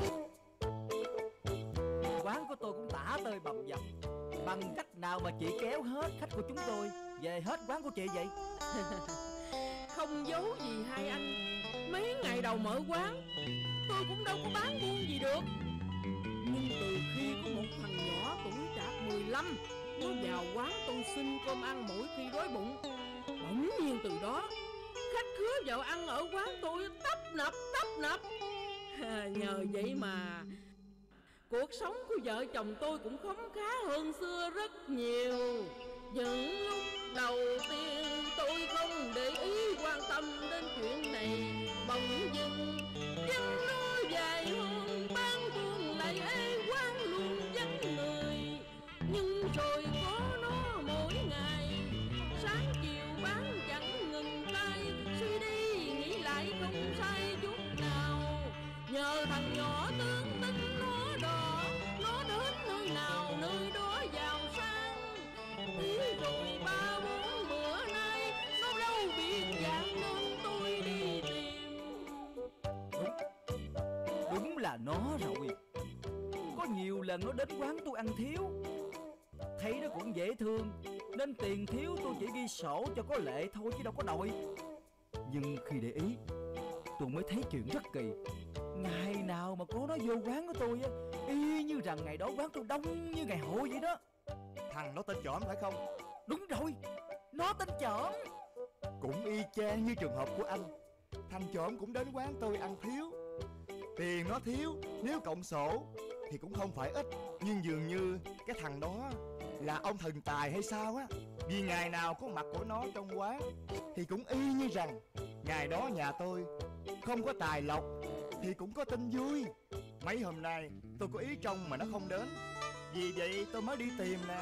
Quán của tôi cũng tả tơi bầm dập. Bằng cách nào mà chị kéo hết khách của chúng tôi về hết quán của chị vậy? Không giấu gì hai anh, mấy ngày đầu mở quán tôi cũng đâu có bán buôn gì được. Nhưng từ khi có một thằng nhỏ tuổi trạc 15, nó vào quán tôi xin cơm ăn mỗi khi đói bụng, bỗng nhiên từ đó khách khứa vào ăn ở quán tôi tấp nập. Nhờ vậy mà cuộc sống của vợ chồng tôi cũng khấm khá hơn xưa rất nhiều. Những lúc đầu tiên tôi không để ý quan tâm đến chuyện này, bỗng dưng chân nó dài hơn, bán buôn lại ê quán luôn vắng người. Nhưng rồi có nó mỗi ngày, sáng chiều bán chẳng ngừng tay. Suy đi nghĩ lại không sai chút nào, nhờ thằng nhỏ tướng tính nó đò, nó đến nơi nào nơi đó giàu sang. Tí rồi 3-4 bữa nay nó đâu biết dạng nên tôi đi tìm. Đúng là nó rồi. Có nhiều lần nó đến quán tôi ăn thiếu, thấy nó cũng dễ thương, nên tiền thiếu tôi chỉ ghi sổ cho có lệ thôi chứ đâu có đòi. Nhưng khi để ý, tôi mới thấy chuyện rất kỳ. Ngày nào mà có nó vô quán của tôi á, y như rằng ngày đó quán tôi đông như ngày hội vậy đó. Thằng nó tên Chỏm phải không? Đúng rồi, nó tên Chỏm. Cũng y chang như trường hợp của anh. Thằng Chỏm cũng đến quán tôi ăn thiếu. Tiền nó thiếu, nếu cộng sổ thì cũng không phải ít. Nhưng dường như cái thằng đó là ông thần tài hay sao á. Vì ngày nào có mặt của nó trong quán thì cũng y như rằng ngày đó nhà tôi không có tài lộc thì cũng có tin vui. Mấy hôm nay tôi có ý trông mà nó không đến, vì vậy tôi mới đi tìm nè.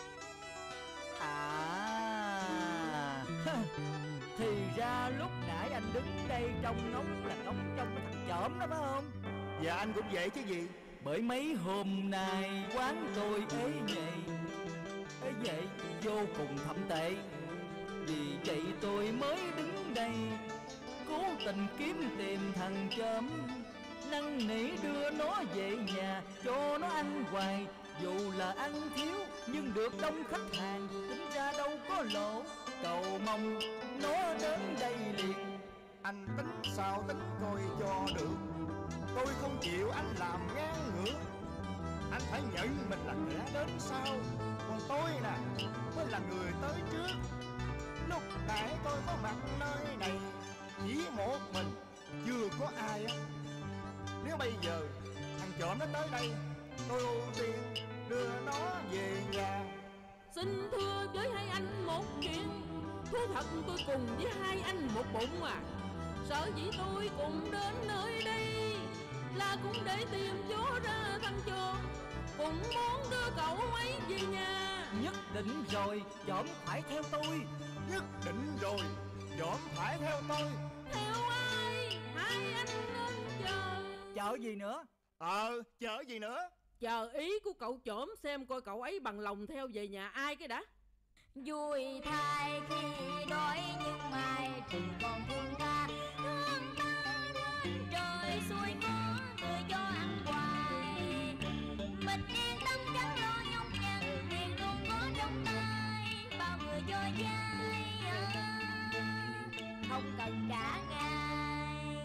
Thì ra lúc nãy anh đứng đây trông ngóng là ngóng trong cái thằng Chỏm đó phải không? Dạ anh cũng vậy chứ gì. Bởi mấy hôm nay quán tôi ế vậy vô cùng thậm tệ. Vì vậy tôi mới đứng đây cố tình kiếm tìm thằng Chỏm, năn nỉ đưa nó về nhà cho nó ăn hoài. Dù là ăn thiếu nhưng được đông khách hàng, tính ra đâu có lỗ. Cầu mong nó đến đây liền. Anh tính sao tính coi cho được. Tôi không chịu anh làm ngang ngược. Anh phải nhận mình là kẻ đến sau, còn tôi nè mới là người tới trước. Lúc nãy tôi có mặt nơi này chỉ một mình, chưa có ai á. Nếu bây giờ thằng Chỏm nó tới đây, tôi ưu tiên đưa nó về nhà. Xin thưa với hai anh một chuyện, thú thật tôi cùng với hai anh một bụng à. Sở dĩ tôi cũng đến nơi đây là cũng để tìm chỗ ra thằng chồn, cũng muốn đưa cậu ấy về nhà. Nhất định rồi, Chổm phải theo tôi. Nhất định rồi, Chổm phải theo tôi. Theo ai? Hai anh nên chờ. Chờ gì nữa? Chờ gì nữa? Chờ ý của cậu Chổm xem coi cậu ấy bằng lòng theo về nhà ai cái đã. Vui thay khi đói nhưng mai tình còn thương ta. Thương ta lên trời xuôi có người cho ăn hoài. Mình yên tâm chẳng lo nhọc nhằn, tiền luôn có trong tay. Bao người cho dai không cần trả ngay.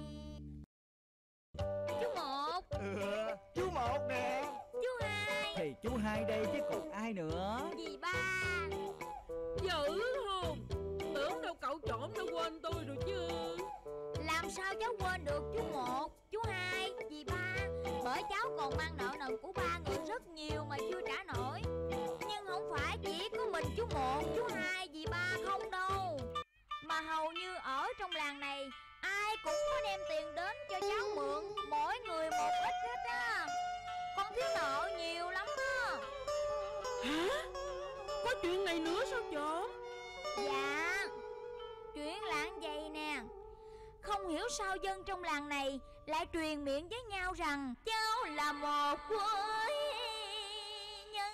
Chú Một. Chú Một nè. Chú Hai. Thì chú Hai đây chứ còn ai nữa. Dì Ba. Dữ hồn, tưởng đâu cậu Chổm đã quên tôi rồi chứ. Làm sao cháu quên được chú Một, chú Hai, dì Ba. Bởi cháu còn mang nợ nần của ba người rất nhiều mà chưa trả nổi. Nhưng không phải chỉ có mình chú Một, chú Hai, dì Ba không đâu. Mà hầu như ở trong làng này ai cũng có đem tiền đến cho cháu mượn, mỗi người một ít hết á. Con thiếu nợ nhiều lắm á. Hả? Có chuyện này nữa sao Chổm? Dạ, chuyện là vậy nè. Không hiểu sao dân trong làng này lại truyền miệng với nhau rằng cháu là một quái nhân,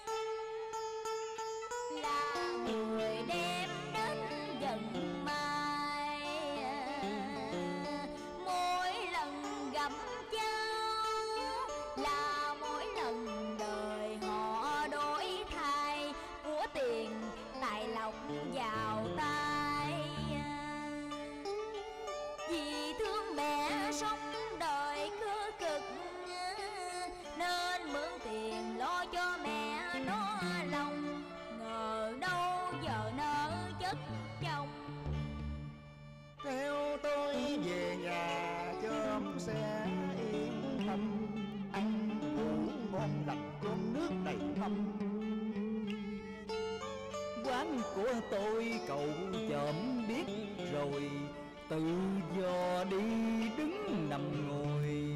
là người đem đến dần mai. Mỗi lần gặp cháu là mỗi lần đời họ đổi thay của tiền tài lộc vào tay. Vì thương mẹ sống đời cơ cực nên mượn tiền lo cho mẹ nó lòng. Ngờ đâu giờ nợ chất chồng. Theo tôi về nhà Chớm sẽ yên tâm, ăn uống ngon lành, cơm nước đầy mâm. Quán của tôi cậu Chổm biết rồi, tự do đi đứng nằm ngồi.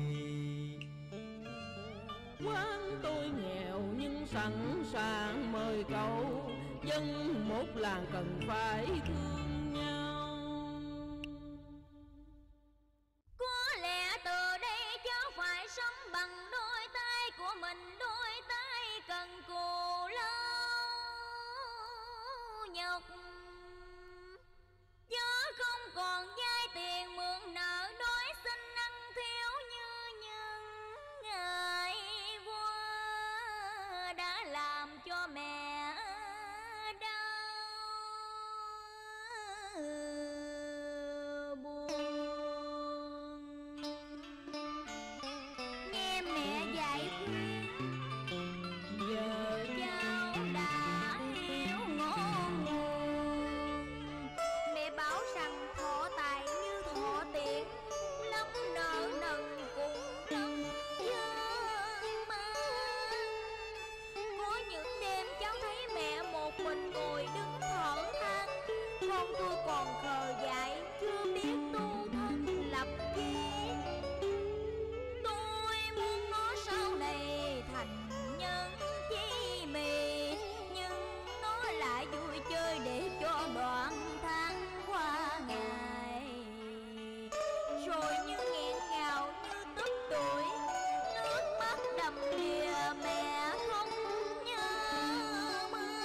Quán tôi nghèo nhưng sẵn sàng mời cậu, dân một làng cần phải thương nhau. Có lẽ từ đây cháu phải sống bằng đôi tay của mình, đôi tay cần cù lâu nhọc. Chớ không còn vay tiền mượn nợ đói xin ăn thiếu như những ngày qua đã làm cho mẹ đau buồn. Nghe mẹ dạy khuyên giờ cháu đã hiểu ngọn nguồn. Mẹ bảo rằng thọ tài như thọ tiền, lắm nợ nần cùng lâm dân man. Có những đêm cháu thấy mẹ một mình ngồi đứng thở than. Con tôi còn khờ dại chưa biết tu thân lập nghiệp. Tôi muốn nó sau này thành nhân chi mì, nhưng nó lại vui chơi để cho đoạn tháng qua ngày. Rồi như nghẹn ngào như tức tuổi, nước mắt đầm đìa mẹ không nhớ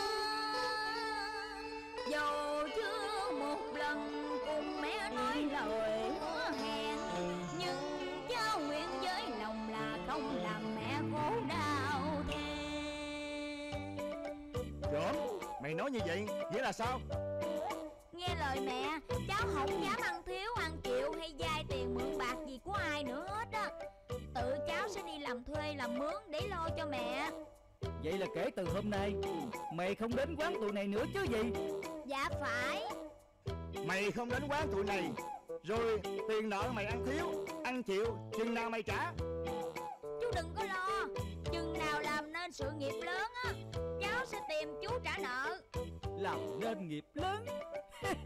mang. Dầu chưa một lần cùng mẹ nói lời hứa hẹn, nhưng cháu nguyện với lòng là không làm mẹ khổ đau thêm. Chổm, mày nói như vậy nghĩa là sao? Nghe lời mẹ, cháu không dám ăn thiếu ăn chịu hay vay tiền mượn bạc gì của ai nữa hết á. Tự cháu sẽ đi làm thuê làm mướn để lo cho mẹ. Vậy là kể từ hôm nay mày không đến quán tụi này nữa chứ gì? Dạ phải. Mày không đến quán tụi này, rồi tiền nợ mày ăn thiếu ăn chịu chừng nào mày trả? Chú đừng có lo, chừng nào làm nên sự nghiệp lớn á, cháu sẽ tìm chú trả nợ. Làm nên nghiệp lớn.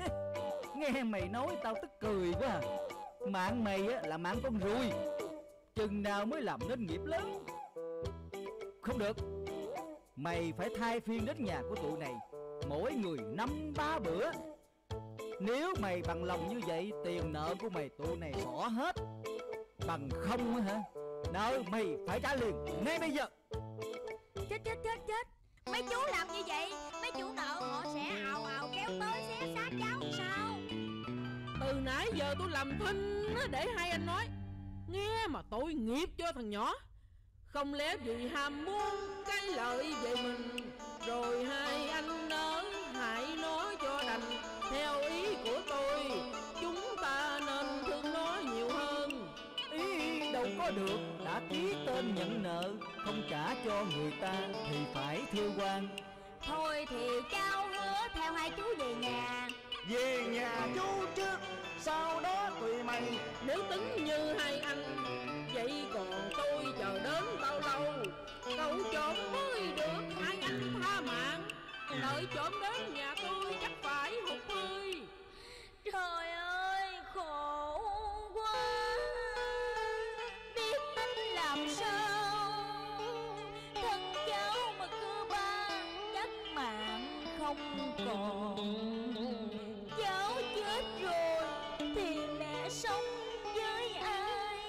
Nghe mày nói tao tức cười quá à. Mạng mày á là mạng con ruồi, chừng nào mới làm nên nghiệp lớn. Không được, mày phải thay phiên đến nhà của tụi này, mỗi người 5-3 bữa. Nếu mày bằng lòng như vậy, tiền nợ của mày tụi này bỏ hết. Bằng không á hả, nợ mày phải trả liền ngay bây giờ. Chết. Mấy chú làm như vậy, mấy chủ nợ họ sẽ ào ào kéo tới xé xác cháu sao? Từ nãy giờ tôi làm thinh để hai anh nói, nghe mà tội nghiệp cho thằng nhỏ. Không lẽ vì ham muốn cái lợi về mình, rồi hai anh nỡ hại nó cho đành. Theo ý của tôi, chúng ta nên thương nó nhiều hơn. Ý đâu có được, đã ký tên nhận nợ, không trả cho người ta thì phải thư quan. Thôi thì cháu hứa theo hai chú về nhà. Về nhà chú trước, sau đó tụi mày. Nếu tính như hai anh, vậy còn tôi chờ đến bao lâu? Cậu trộm mới được hai anh tha mạng, đợi trộm đến nhà tôi chắc phải hụt hơi. Trời ơi, khổ quá, biết tính làm sao. Thân cháu mà cứ ba chắc mạng không còn. Cháu chết rồi thì mẹ sống với ai?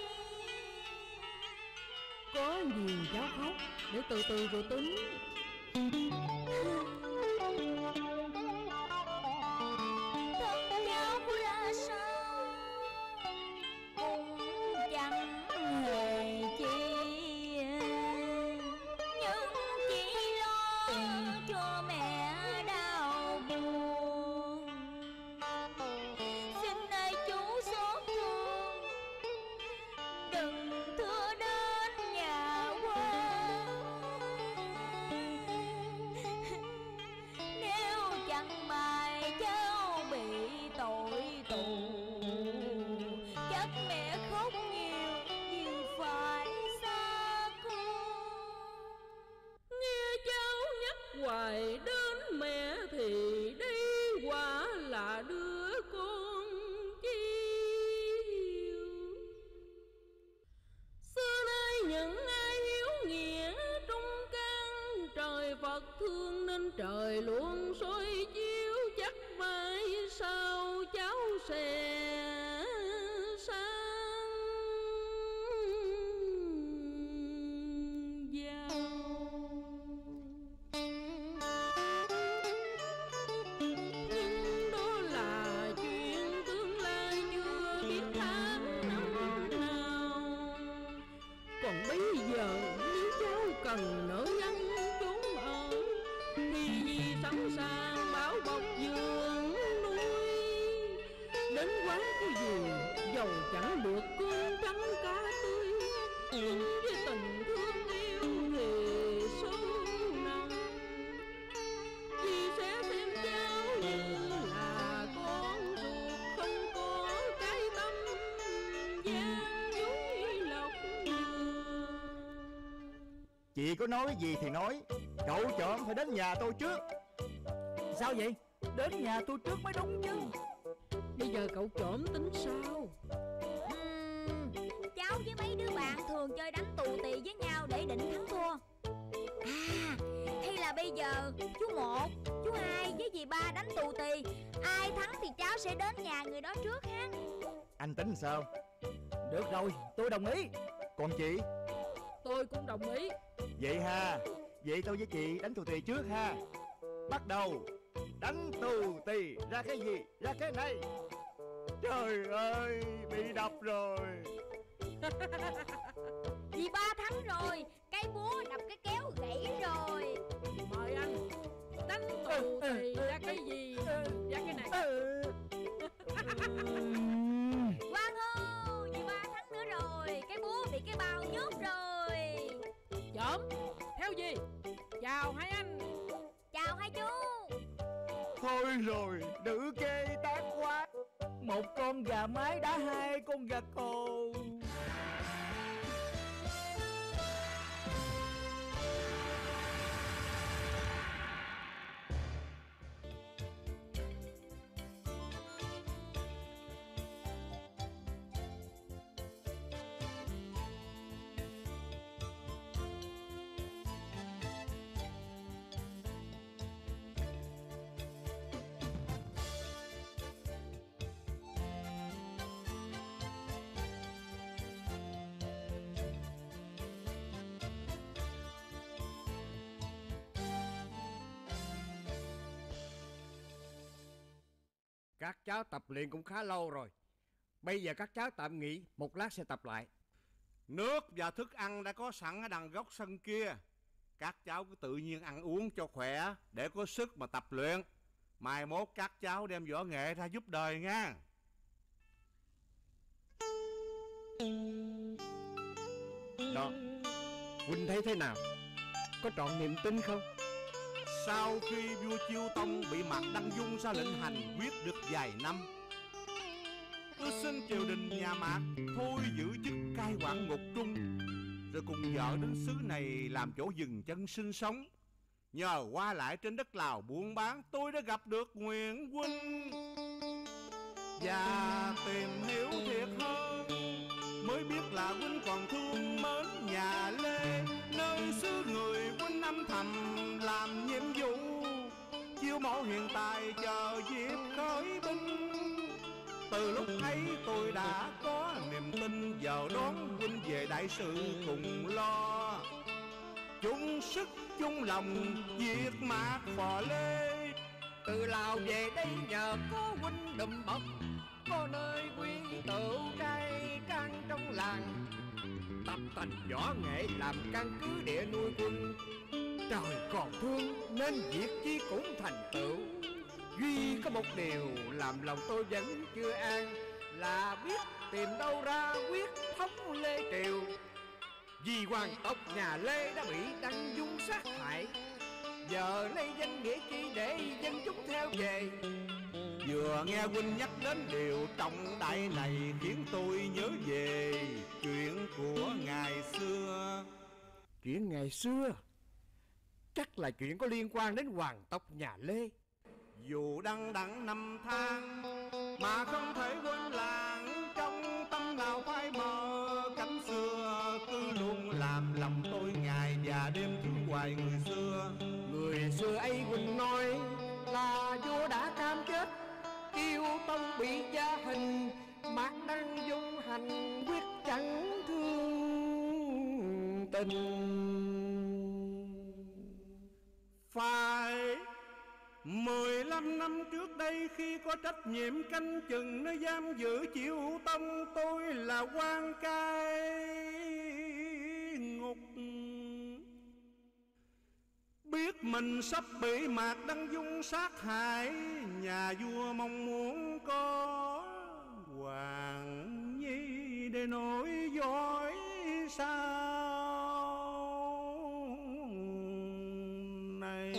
Có gì cháu khóc, để từ từ rồi tính. Thân cháu ra sao cũng chẳng hề chi, nhưng chỉ lo cho mẹ đau buồn. Xin ai chú xót thương, đừng thưa đến nhà qua. Nếu chẳng may cháu bị tội tù, chắc mẹ khóc nhiều vì phải xa con. Nghe cháu nhắc hoài đến mẹ thì đây quả là đứa con chiều. Xưa nay những ai hiếu nghĩa trung căn, trời Phật thương nên trời luôn soi chiếu. Chắc mai sau cháu sẽ sang giàu. Nhưng đó là chuyện tương lai chưa biết tháng năm nào. Còn bây giờ nếu cháu cần nơi ăn chốn ở, thì vì sẵn sàng bảo bọc giường nuôi. Đến quán cái gì dầu chẳng được cơm trắng cá tươi, nhưng với tình thương yêu thì sâu nồng. Vì sẽ xem cháu như là con ruột, không có cái tâm gian dối lọc lừa. Chị có nói gì thì nói, cậu trộm phải đến nhà tôi trước. Sao vậy? Đến nhà tôi trước mới đúng chứ. Bây giờ cậu trộm tính sao? Cháu với mấy đứa bạn thường chơi đánh tù tì với nhau để định thắng thua. À, hay là bây giờ chú Một, chú Hai với dì Ba đánh tù tì, ai thắng thì cháu sẽ đến nhà người đó trước ha. Anh tính sao? Được rồi, tôi đồng ý. Còn chị? Tôi cũng đồng ý. Vậy ha, vậy tôi với chị đánh tù tì trước ha. Bắt đầu. Đánh tù tì, ra cái gì? Ra cái này. Trời ơi, bị đập rồi. Dì Ba thắng rồi, cái búa đập cái kéo gãy rồi. Mời anh. Đánh tù thì ra cái gì? Ra cái này. Quang hô, dì Ba thắng nữa rồi, cái búa bị cái bao nhốt rồi. Trộm, theo gì? Chào hai anh. Chào hai chú. Thôi rồi, nữ kê tác quá. Một con gà mái đá hai con gà cồ. Các cháu tập luyện cũng khá lâu rồi. Bây giờ các cháu tạm nghỉ, một lát sẽ tập lại. Nước và thức ăn đã có sẵn ở đằng góc sân kia. Các cháu cứ tự nhiên ăn uống cho khỏe, để có sức mà tập luyện. Mai mốt các cháu đem võ nghệ ra giúp đời nha. Đó, huynh thấy thế nào? Có trọn niềm tin không? Sau khi vua Chiêu Tông bị Mạc Đăng Dung ra lệnh hành quyết được vài năm, tôi xin triều đình nhà Mạc thôi giữ chức cai quản Ngục Trung, rồi cùng vợ đến xứ này làm chỗ dừng chân sinh sống. Nhờ qua lại trên đất Lào buôn bán, tôi đã gặp được Nguyễn huynh và tìm hiểu thiệt hơn, mới biết là huynh còn thương mến nhà Lê, nơi xứ người huynh âm thầm làm nhiệm vụ, chiêu mộ hiện tại chờ dịp khởi binh. Từ lúc ấy tôi đã có niềm tin, giờ đón huynh về đại sự cùng lo, chung sức chung lòng diệt Mạc Phò Lê. Từ Lào về đây nhờ có huynh đùm bọc, có nơi quy tựu trai trang trong làng, tập tành võ nghệ làm căn cứ địa nuôi quân. Trời còn thương nên việc chi cũng thành tựu. Duy có một điều làm lòng tôi vẫn chưa an, là biết tìm đâu ra quyết thống Lê Triều. Vì hoàng tộc nhà Lê đã bị Đăng Dung sát hại, giờ lấy danh nghĩa chi để dân chúng theo về. Vừa nghe huynh nhắc đến điều trọng đại này, khiến tôi nhớ về chuyện của ngày xưa. Chuyện ngày xưa chắc là chuyện có liên quan đến hoàng tộc nhà Lê. Dù đăng đẵng năm tháng mà không thể quên làng, trong tâm nào phai mờ cảnh xưa, cứ luôn làm lòng tôi ngày và đêm thương hoài người xưa. Người xưa ấy huynh nói là vua đã cam chết, Chiêu Tông bị gia hình, Mạc Đăng Dung hành quyết chẳng thương tình. Phải 15 năm trước đây, khi có trách nhiệm canh chừng nơi giam giữ Chiêu Tông, tôi là quan cai ngục. Biết mình sắp bị Mạc Đăng Dung sát hại, nhà vua mong muốn có hoàng nhi để nối dõi sau này.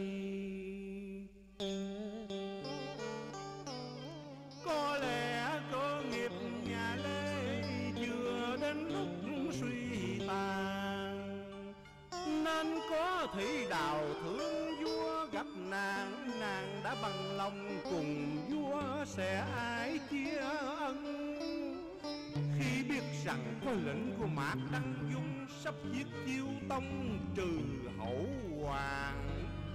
Có lẽ cơ nghiệp nhà Lê chưa đến lúc suy tàn, nên có Thị Đào thương vua gặp nàng, nàng đã bằng lòng cùng vua sẽ ái chia ân. Khi biết rằng có lệnh của Mạc Đăng Dung sắp giết Chiêu Tông trừ hậu hoàng,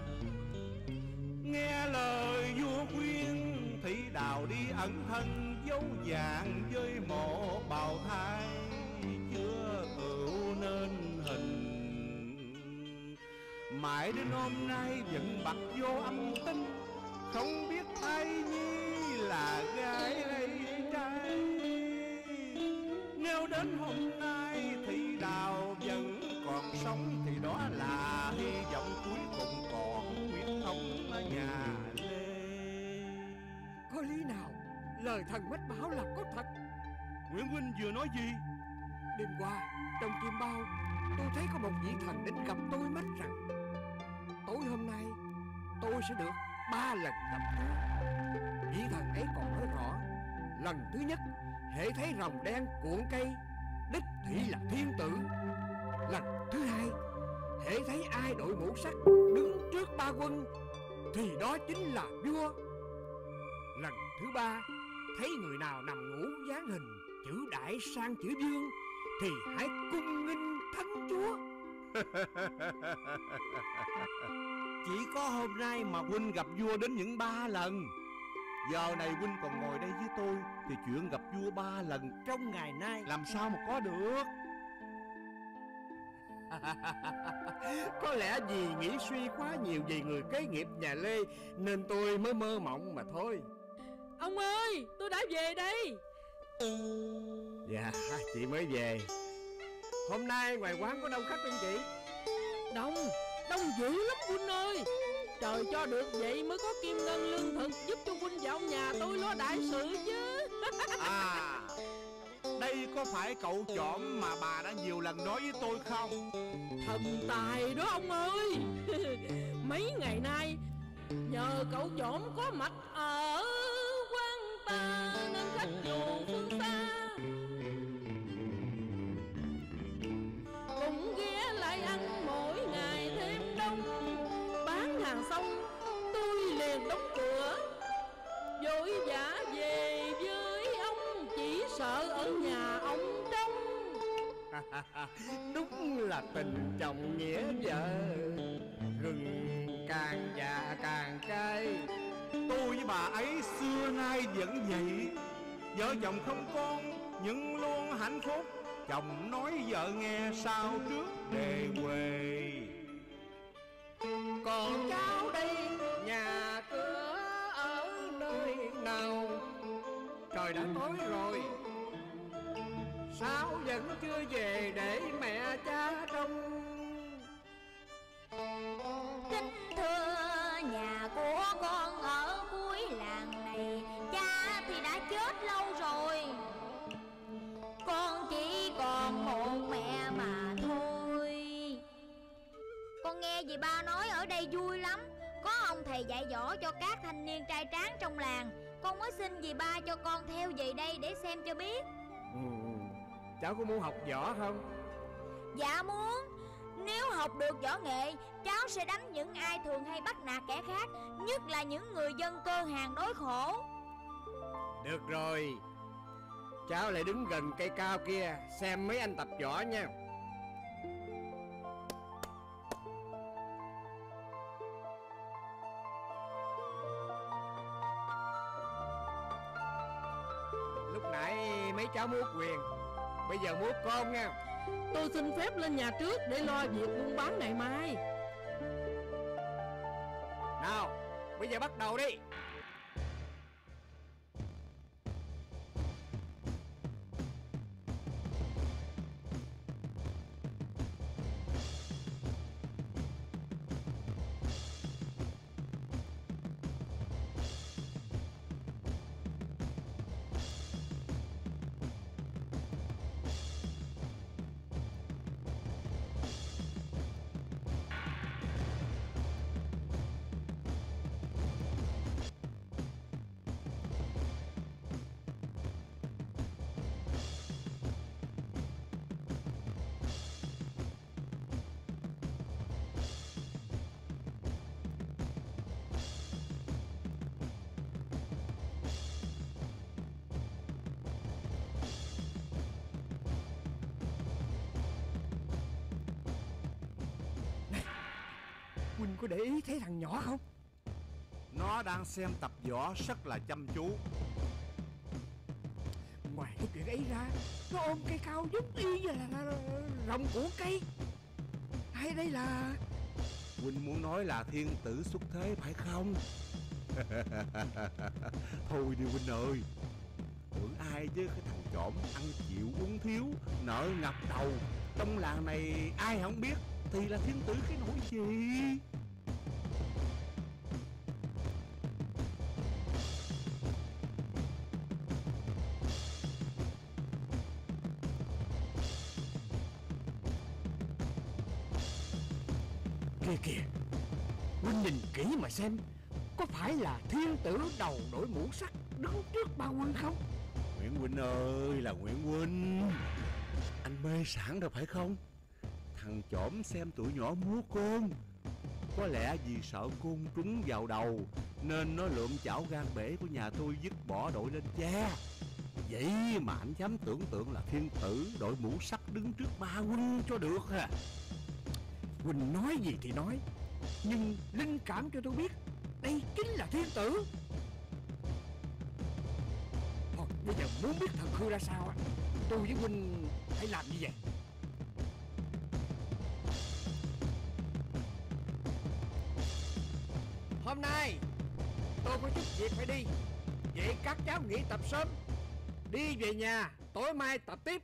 nghe lời vua khuyên, Thị Đào đi ẩn thân dấu vàng với một bào thai chưa tựu nên hình. Mãi đến hôm nay vẫn bặt vô âm tính, không biết ai nhi là gái hay trai. Nếu đến hôm nay Thị Đào vẫn còn sống, thì đó là hy vọng cuối cùng còn huyết thống ở nhà Lê. Có lý nào lời thần mách bảo là có thật? Nguyễn huynh vừa nói gì? Đêm qua trong Kim Bao, tôi thấy có một vị thần đến gặp tôi mách rằng tối hôm nay tôi sẽ được 3 lần gặp Chúa. Vị thần ấy còn nói rõ, lần thứ nhất hễ thấy rồng đen cuộn cây, đích thị là thiên tử. Lần thứ hai, hễ thấy ai đội mũ sắt đứng trước ba quân, thì đó chính là vua. Lần thứ ba, thấy người nào nằm ngủ dáng hình chữ đại sang chữ vương, thì hãy cung nghinh thánh chúa. Chỉ có hôm nay mà huynh gặp vua đến những 3 lần. Giờ này huynh còn ngồi đây với tôi, thì chuyện gặp vua 3 lần trong ngày nay làm sao mà có được? Có lẽ vì nghĩ suy quá nhiều về người kế nghiệp nhà Lê, nên tôi mới mơ mộng mà thôi. Ông ơi, tôi đã về đây. Dạ, chị mới về. Hôm nay ngoài quán có đông khách không chị? Đông dữ lắm huynh ơi. Trời cho được vậy mới có kim ngân lương thực giúp cho huynh và ông nhà tôi lo đại sự chứ. À, đây có phải cậu Trộm mà bà đã nhiều lần nói với tôi không? Thần tài đó ông ơi. Mấy ngày nay nhờ cậu Trộm có mặt ở quán ta nên khách dù phương xa cũng ghé lại ăn mỗi ngày thêm đông. Bán hàng xong tôi liền đóng cửa vội vã về với ông, chỉ sợ ở nhà ông trông. Đúng là tình chồng nghĩa vợ, gừng càng già càng cay. Tôi với bà ấy xưa nay vẫn vậy, vợ chồng không con nhưng luôn hạnh phúc. Chồng nói vợ nghe sao trước đề quê. Còn cháu đây nhà cửa ở nơi nào? Trời đã tối rồi, sao vẫn chưa về để mẹ cha trông? Kính thưa nhà của con ở cuối làng này, cha thì đã chết lâu rồi, con chỉ còn một mẹ mà thôi. Con nghe dì ba nói ở đây vui lắm, có ông thầy dạy võ cho các thanh niên trai tráng trong làng. Con mới xin dì ba cho con theo về đây để xem cho biết. Cháu có muốn học võ không? Dạ muốn. Nếu học được võ nghệ, cháu sẽ đánh những ai thường hay bắt nạt kẻ khác, nhất là những người dân cơ hàn đói khổ. Được rồi, cháu lại đứng gần cây cao kia xem mấy anh tập võ nha. Lúc nãy mấy cháu múa quyền, bây giờ múa con nha. Tôi xin phép lên nhà trước để lo việc buôn bán ngày mai. Nào, bây giờ bắt đầu đi. Huynh có để ý thấy thằng nhỏ không? Nó đang xem tập võ rất là chăm chú. Ngoài cái chuyện ấy ra, nó ôm cây cao giống y như là rồng của cây. Hay đây là... Huynh muốn nói là thiên tử xuất thế phải không? Thôi đi Huynh ơi. Tưởng ai chứ cái thằng Trộm ăn chịu uống thiếu, nợ ngập đầu. Trong làng này ai không biết thì là thiên tử cái nỗi gì. Kìa kìa, huynh nhìn kỹ mà xem, có phải là thiên tử đầu đội mũ sắt đứng trước ba Huynh không? Nguyễn Huynh ơi là Nguyễn Huynh. Anh mê sảng rồi phải không? Thằng Trộm xem tụi nhỏ múa côn, có lẽ vì sợ côn trúng vào đầu nên nó lượm chảo gan bể của nhà tôi dứt bỏ đội lên cha. Vậy mà anh dám tưởng tượng là thiên tử đội mũ sắt đứng trước ba Huynh cho được à? Huynh nói gì thì nói, nhưng linh cảm cho tôi biết đây chính là thiên tử. Thôi bây giờ muốn biết thật hư ra sao á, tôi với Huynh hãy làm như vậy. Hôm nay tôi có chút việc phải đi, Vậy các cháu nghỉ tập sớm, đi về nhà, tối mai tập tiếp.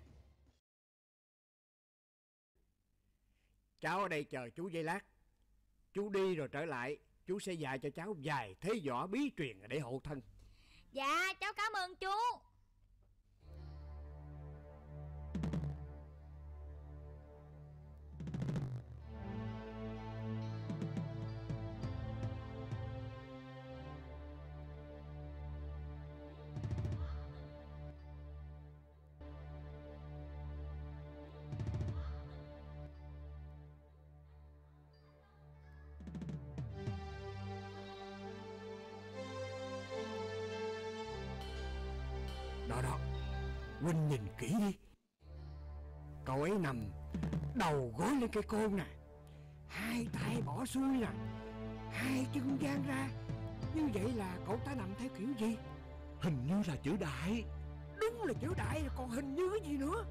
Cháu ở đây chờ chú giây lát. Chú đi rồi trở lại, chú sẽ dạy cho cháu vài thế võ bí truyền để hộ thân. Dạ cháu cảm ơn chú. Đó, huynh nhìn kỹ đi. Cậu ấy nằm đầu gối lên cây côn nè, hai tay bỏ xuôi nè, hai chân dang ra. Như vậy là cậu ta nằm theo kiểu gì? Hình như là chữ đại. Đúng là chữ đại, còn hình như cái gì nữa?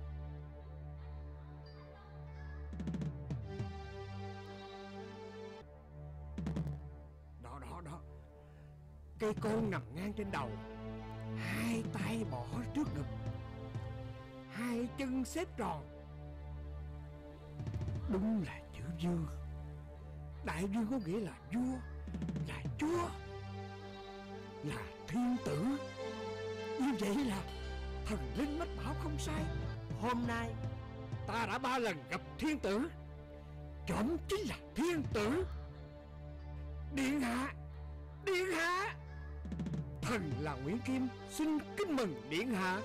Đó, cây côn nằm ngang trên đầu, hai tay bỏ trước ngực, hai chân xếp tròn. Đúng là chữ vương. Đại vương có nghĩa là vua, là chúa, là thiên tử. Như vậy là thần linh mách bảo không sai. Hôm nay ta đã 3 lần gặp thiên tử. Trẫm chính là thiên tử. Điện hạ, điện hạ. Thần là Nguyễn Kim, xin kính mừng điện hạ.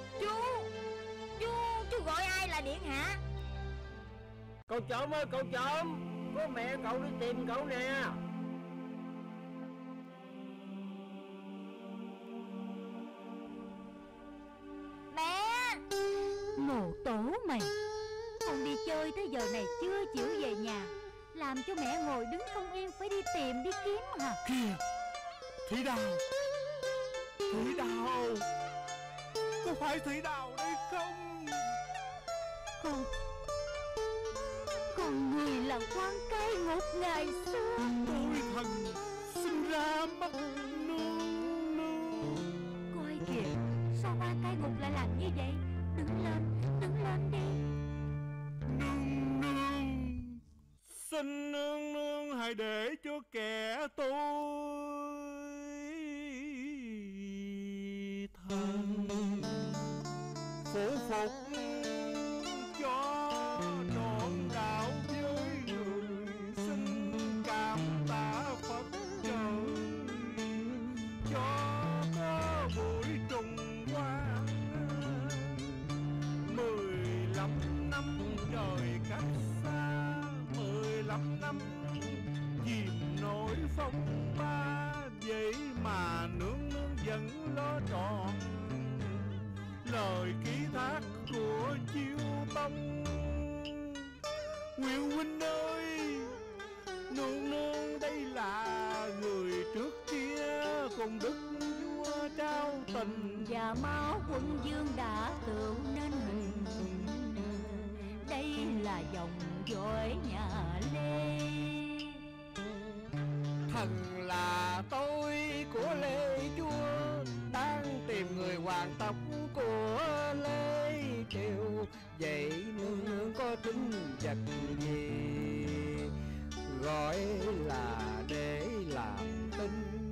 Chú gọi ai là điện hạ? Cậu Trộm ơi, cậu Trộm, có mẹ cậu đi tìm cậu nè. Mẹ! Ngộ tổ mày, con đi chơi tới giờ này chưa chịu về nhà, làm cho mẹ ngồi đứng không yên, phải đi tìm đi kiếm hả? Kìa, Thủy Đào, Thủy Đào, có phải Thủy Đào đây không? Con người là quan cai ngục ngày xưa. Tôi thần sinh ra mắt nương. Coi kìa, sao quan cai ngục lại làm như vậy? Đứng lên đi. Nương, xin nương hãy để cho kẻ tôi thành phủ phục cho trọn đạo với người. Xin cảm tạ Phật trời cho có buổi trùng quang 15 năm trời cách xa, 15 năm chìm nổi phong ba. Vậy mà nương vẫn lo tròn lời ký thác của chiêu tông. Nguyện huynh ơi, nương đây là người trước kia cùng đức vua trao tình. Và máu quân vương đã tựu nên mình, đây là dòng dõi nhà Lê. Thần là tôi của Lê Chúa, đang tìm người hoàng tộc của Lê Triều. Vậy nương có tính vật gì gọi là để làm tin?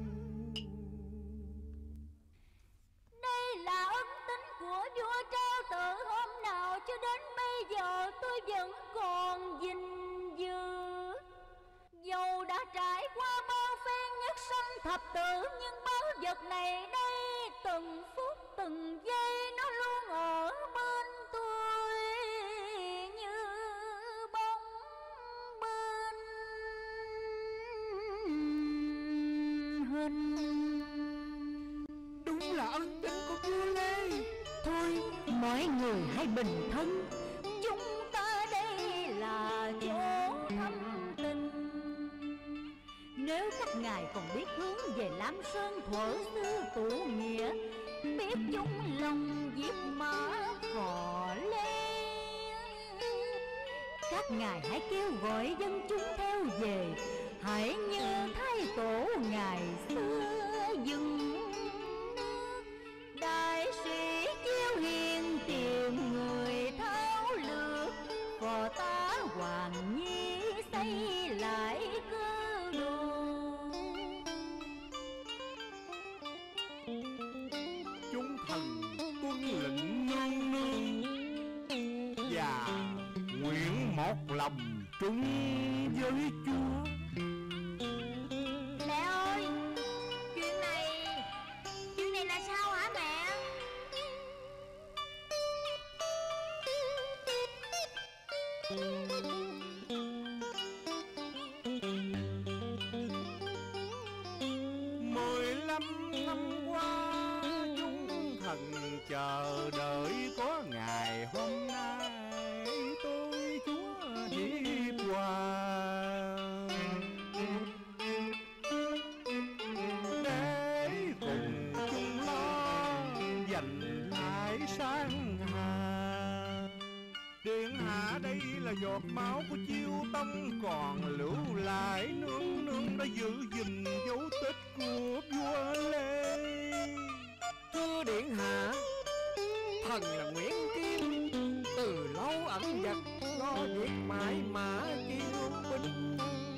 Đây là ân tính của vua trao tự, hôm nào cho đến bây giờ tôi vẫn còn gìn giữ. Dầu đã trải qua bao phen nhất sanh thập tử, nhưng báu vật này đây từng phút từng giây nó luôn ở bên tôi như bóng bên hình. Đúng là ân tính của vua Lê. Thôi mọi người hãy bình thân, chúng ta đây là chỗ thâm tình. Nếu các ngài còn biết hướng về Lam Sơn thuở xưa tụ nghĩa, biết chung lòng giết mã họ Lê, các ngài hãy kêu gọi dân chúng theo về, hãy như thái tổ ngày xưa dừng nước. và nguyện một lòng trung với Chúa. Mẹ ơi, chuyện này là sao hả mẹ? Năm qua chúng thần chờ đợi có ngày hôm nay tôi Chúa hiệp hòa, để cùng chung lo giành lại sáng hà. Điện hạ đây là giọt máu của Chiêu Tông còn lưu lại, nương nương đã giữ gìn dấu tích của vua Lê. Thưa điện hạ, thần là Nguyễn Kim, từ lâu ẩn dật lo việc mãi mã chiêu binh.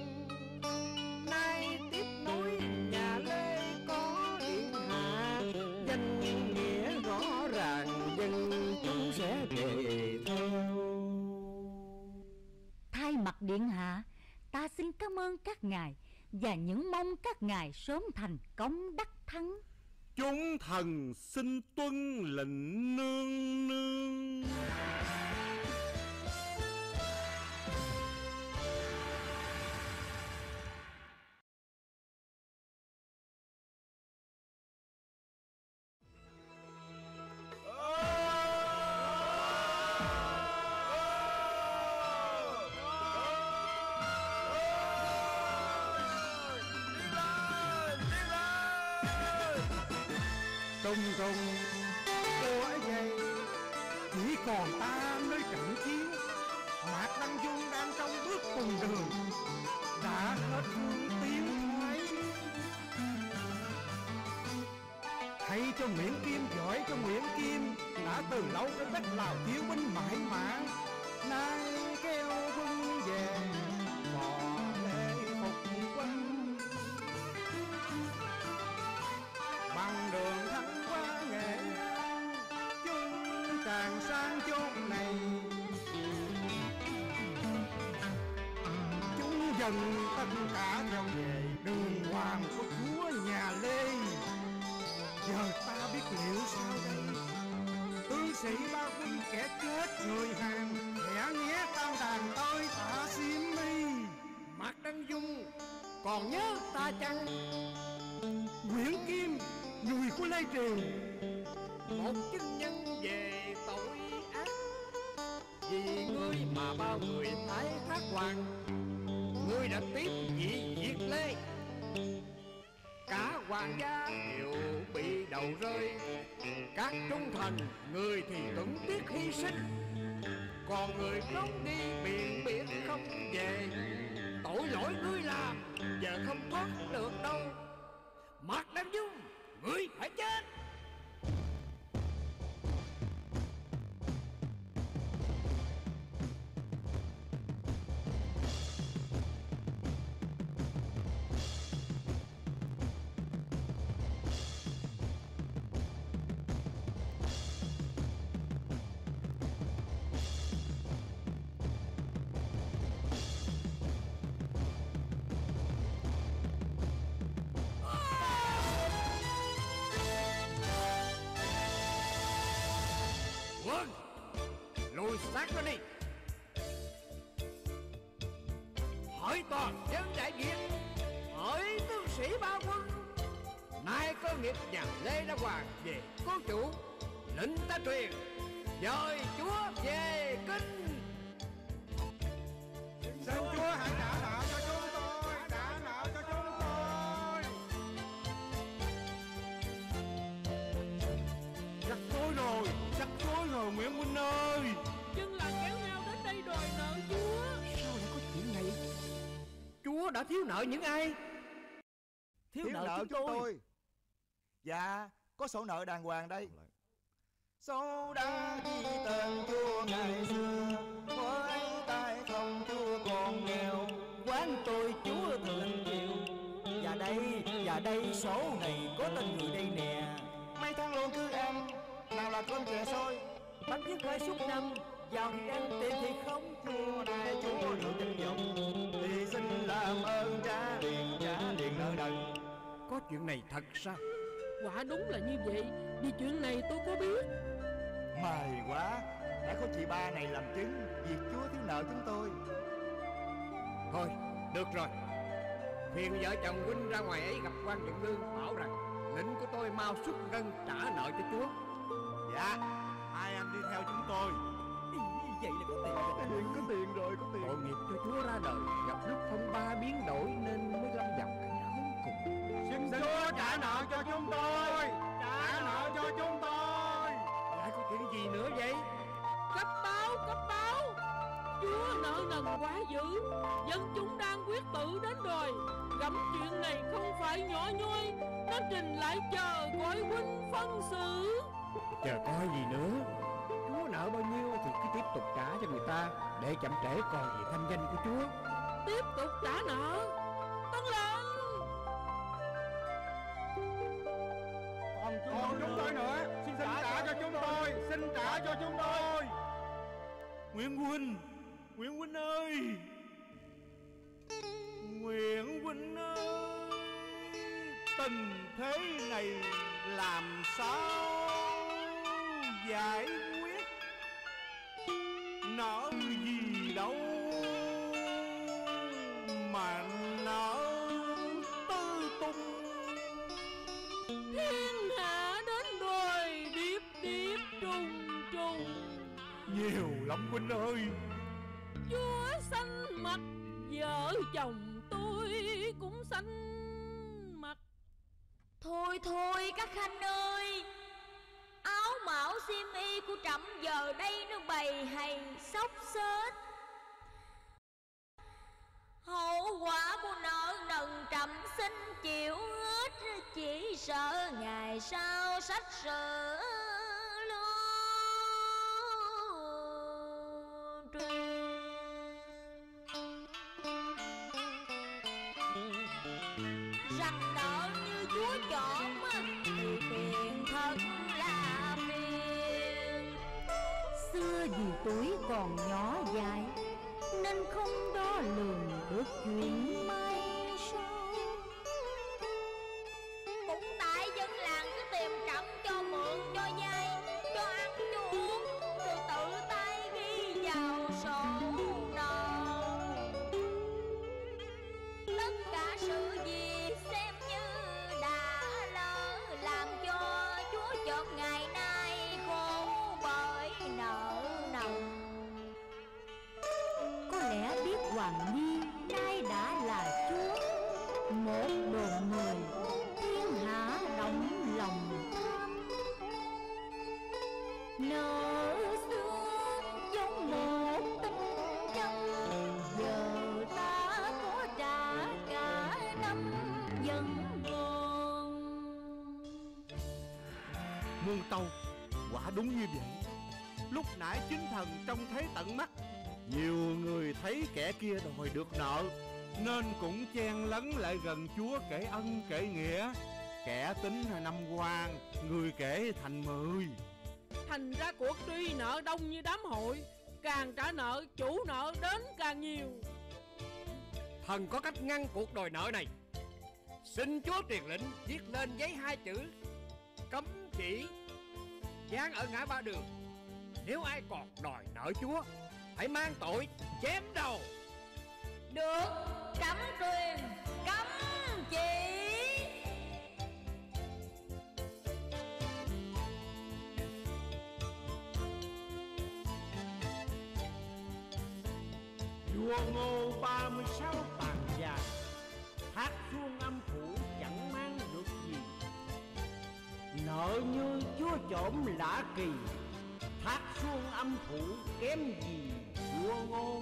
Nay tiếp nối nhà Lê có điện hạ, danh nghĩa rõ ràng dân chúng sẽ về theo. Thay mặt điện hạ, ta xin cảm ơn các ngài và những mong các ngài sớm thành công đắc thắng. Chúng thần xin tuân lệnh nương nương. Trùng của vậy chỉ còn ta nơi trận chiến. Mạc Đăng Dung đang trong bước cùng đường, đã hết phương tiến thoái. Hay cho Nguyễn Kim, giỏi cho Nguyễn Kim, đã từ lâu đến đất Lào thiếu binh mãi mã. Nay kêu quân về mò lễ phục quân, bằng đường thắng qua Nghệ An, chung tràn sang chốn này. Chúng dần tất cả theo về đường hoàng của chúa nhà Lê. Giờ ta biết liệu sao đây? Tướng sĩ Ba Quân kẻ chết người Hàn, kẻ nghĩa cao đàn ơi tạ xiêm mi. Mạc Đăng Dung còn nhớ ta chăng? Nguyễn Kim, người của Lê Triều, một chứng nhân về tội ác. Vì ngươi mà bao người tái thác hoàng, ngươi đã tiếp vị diệt Lê. Cả hoàng gia đều bị đầu rơi, các trung thần người thì tuẫn tiếc hy sinh, còn người trốn đi biển biệt không về. Tội lỗi ngươi làm giờ không thoát được đâu. Mạc Đăng Dung, ngươi phải chết. Lùi sát ra đi. Hỏi toàn dân đại Việt, hỏi tướng sĩ Ba Quân, nay cơ nghiệp nhà Lê đã hoàn về cố chủ. Lệnh ta truyền, dời chúa về kinh. Xin chúa hãy trả nợ cho chúng tôi, trả nợ cho chúng tôi. Chắc rối rồi Nguyễn Huynh ơi. Dân làng kéo nhau đến đây đòi nợ chúa. Sao lại có chuyện này? Chúa đã thiếu nợ những ai? Thiếu nợ chúng tôi. Dạ, có sổ nợ đàng hoàng đây. Sổ đã ghi tên chúa ngày xưa, với tay không chúa còn nghèo. Quán tôi chúa thượng triều. Và đây sổ này có tên người đây nè. Mấy tháng luôn cứ ăn, nào là cơm chè xôi. Bánh viết 2 suất năm Giàu thì ăn, tiền thì không. Chúa này Chúa được danh vọng thì xin làm ơn trả liền nợ nần. Có chuyện này thật sao? Quả đúng là như vậy. Vì chuyện này tôi có biết. May quá, đã có chị ba này làm chứng việc Chúa thiếu nợ chúng tôi. Thôi, được rồi. Phiền vợ chồng huynh ra ngoài ấy gặp quan Nhận Lương, bảo rằng lính của tôi mau xuất ngân trả nợ cho Chúa. Dạ, hai anh đi theo chúng tôi. Vậy là có tiền. Có tiền rồi, có tiền. Tội nghiệp cho Chúa ra đời gặp lúc phong ba biến đổi nên mới lâm vào cảnh khốn cùng. Xin Chúa trả nợ cho chúng tôi. Trả nợ cho chúng tôi. Lại có chuyện gì nữa vậy? Cấp báo. Chúa nợ nần quá dữ. Dân chúng đang quyết tử đến rồi. Gẫm chuyện này không phải nhỏ nhoi. Nó trình lại chờ gọi huynh phân xử. Chờ coi gì nữa. Chúa nợ bao nhiêu thì cứ tiếp tục trả cho người ta, để chậm trễ còn gì thanh danh của Chúa. Tiếp tục trả nợ. Tuân lệnh. Còn chúng tôi nữa. Xin trả cho chúng tôi. Xin trả cho chúng tôi. Nguyễn Huynh ơi. Nguyễn Huynh ơi. Tình thế này làm sao giải quyết? Nợ gì đâu mà nợ tư tung. Thiên hạ đến rồi. Điệp trùng. Nhiều lắm Huynh ơi. Chúa xanh mặt. Vợ chồng tôi cũng xanh mặt. Thôi các khanh ơi. Áo mão xiêm y của trẫm giờ đây nó bầy hầy xốc xếch. Hậu quả của nợ nần trẫm xin chịu hết. Chỉ sợ ngày sau sách sử lưu truyền. Rằng nợ như Chúa chọn thì phiền thật là phiền. Xưa vì tuổi còn nhỏ dại nên không đo lường được chuyện mai sau. Cũng tại dân làng cứ tìm trẫm cho mượn cho vay, cho ăn cho uống, rồi tự tay ghi vào sổ nợ. Tất cả sự việc xem như đã lỡ, làm cho Chúa chợt ngày nay khổ bởi nợ nần. Có lẽ biết Hoàng Nhi nay đã là chúa. Một đồn người thiên hạ động lòng tham. Nợ xưa giống một tinh chân. Giờ ta có trả cả năm vẫn còn. Muôn tâu, quả đúng như vậy. Lúc nãy chính thần trông thấy tận mắt. Nhiều người thấy kẻ kia đòi được nợ, nên cũng chen lấn lại gần Chúa kể ân kể nghĩa. Kẻ tính 5 quan, người kể thành 10. Thành ra cuộc truy nợ đông như đám hội. Càng trả nợ chủ nợ đến càng nhiều. Thần có cách ngăn cuộc đòi nợ này. Xin Chúa truyền lệnh viết lên giấy 2 chữ cấm chỉ, dán ở ngã ba đường. Nếu ai còn đòi nợ Chúa, phải mang tội chém đầu. Được, trẫm truyền cấm chỉ. Vua Ngô 36 tàn già, thác xuông âm phủ chẳng mang được gì. Nợ như chúa trộm lạ kỳ, thác xuông âm phủ kém gì vua Ngô.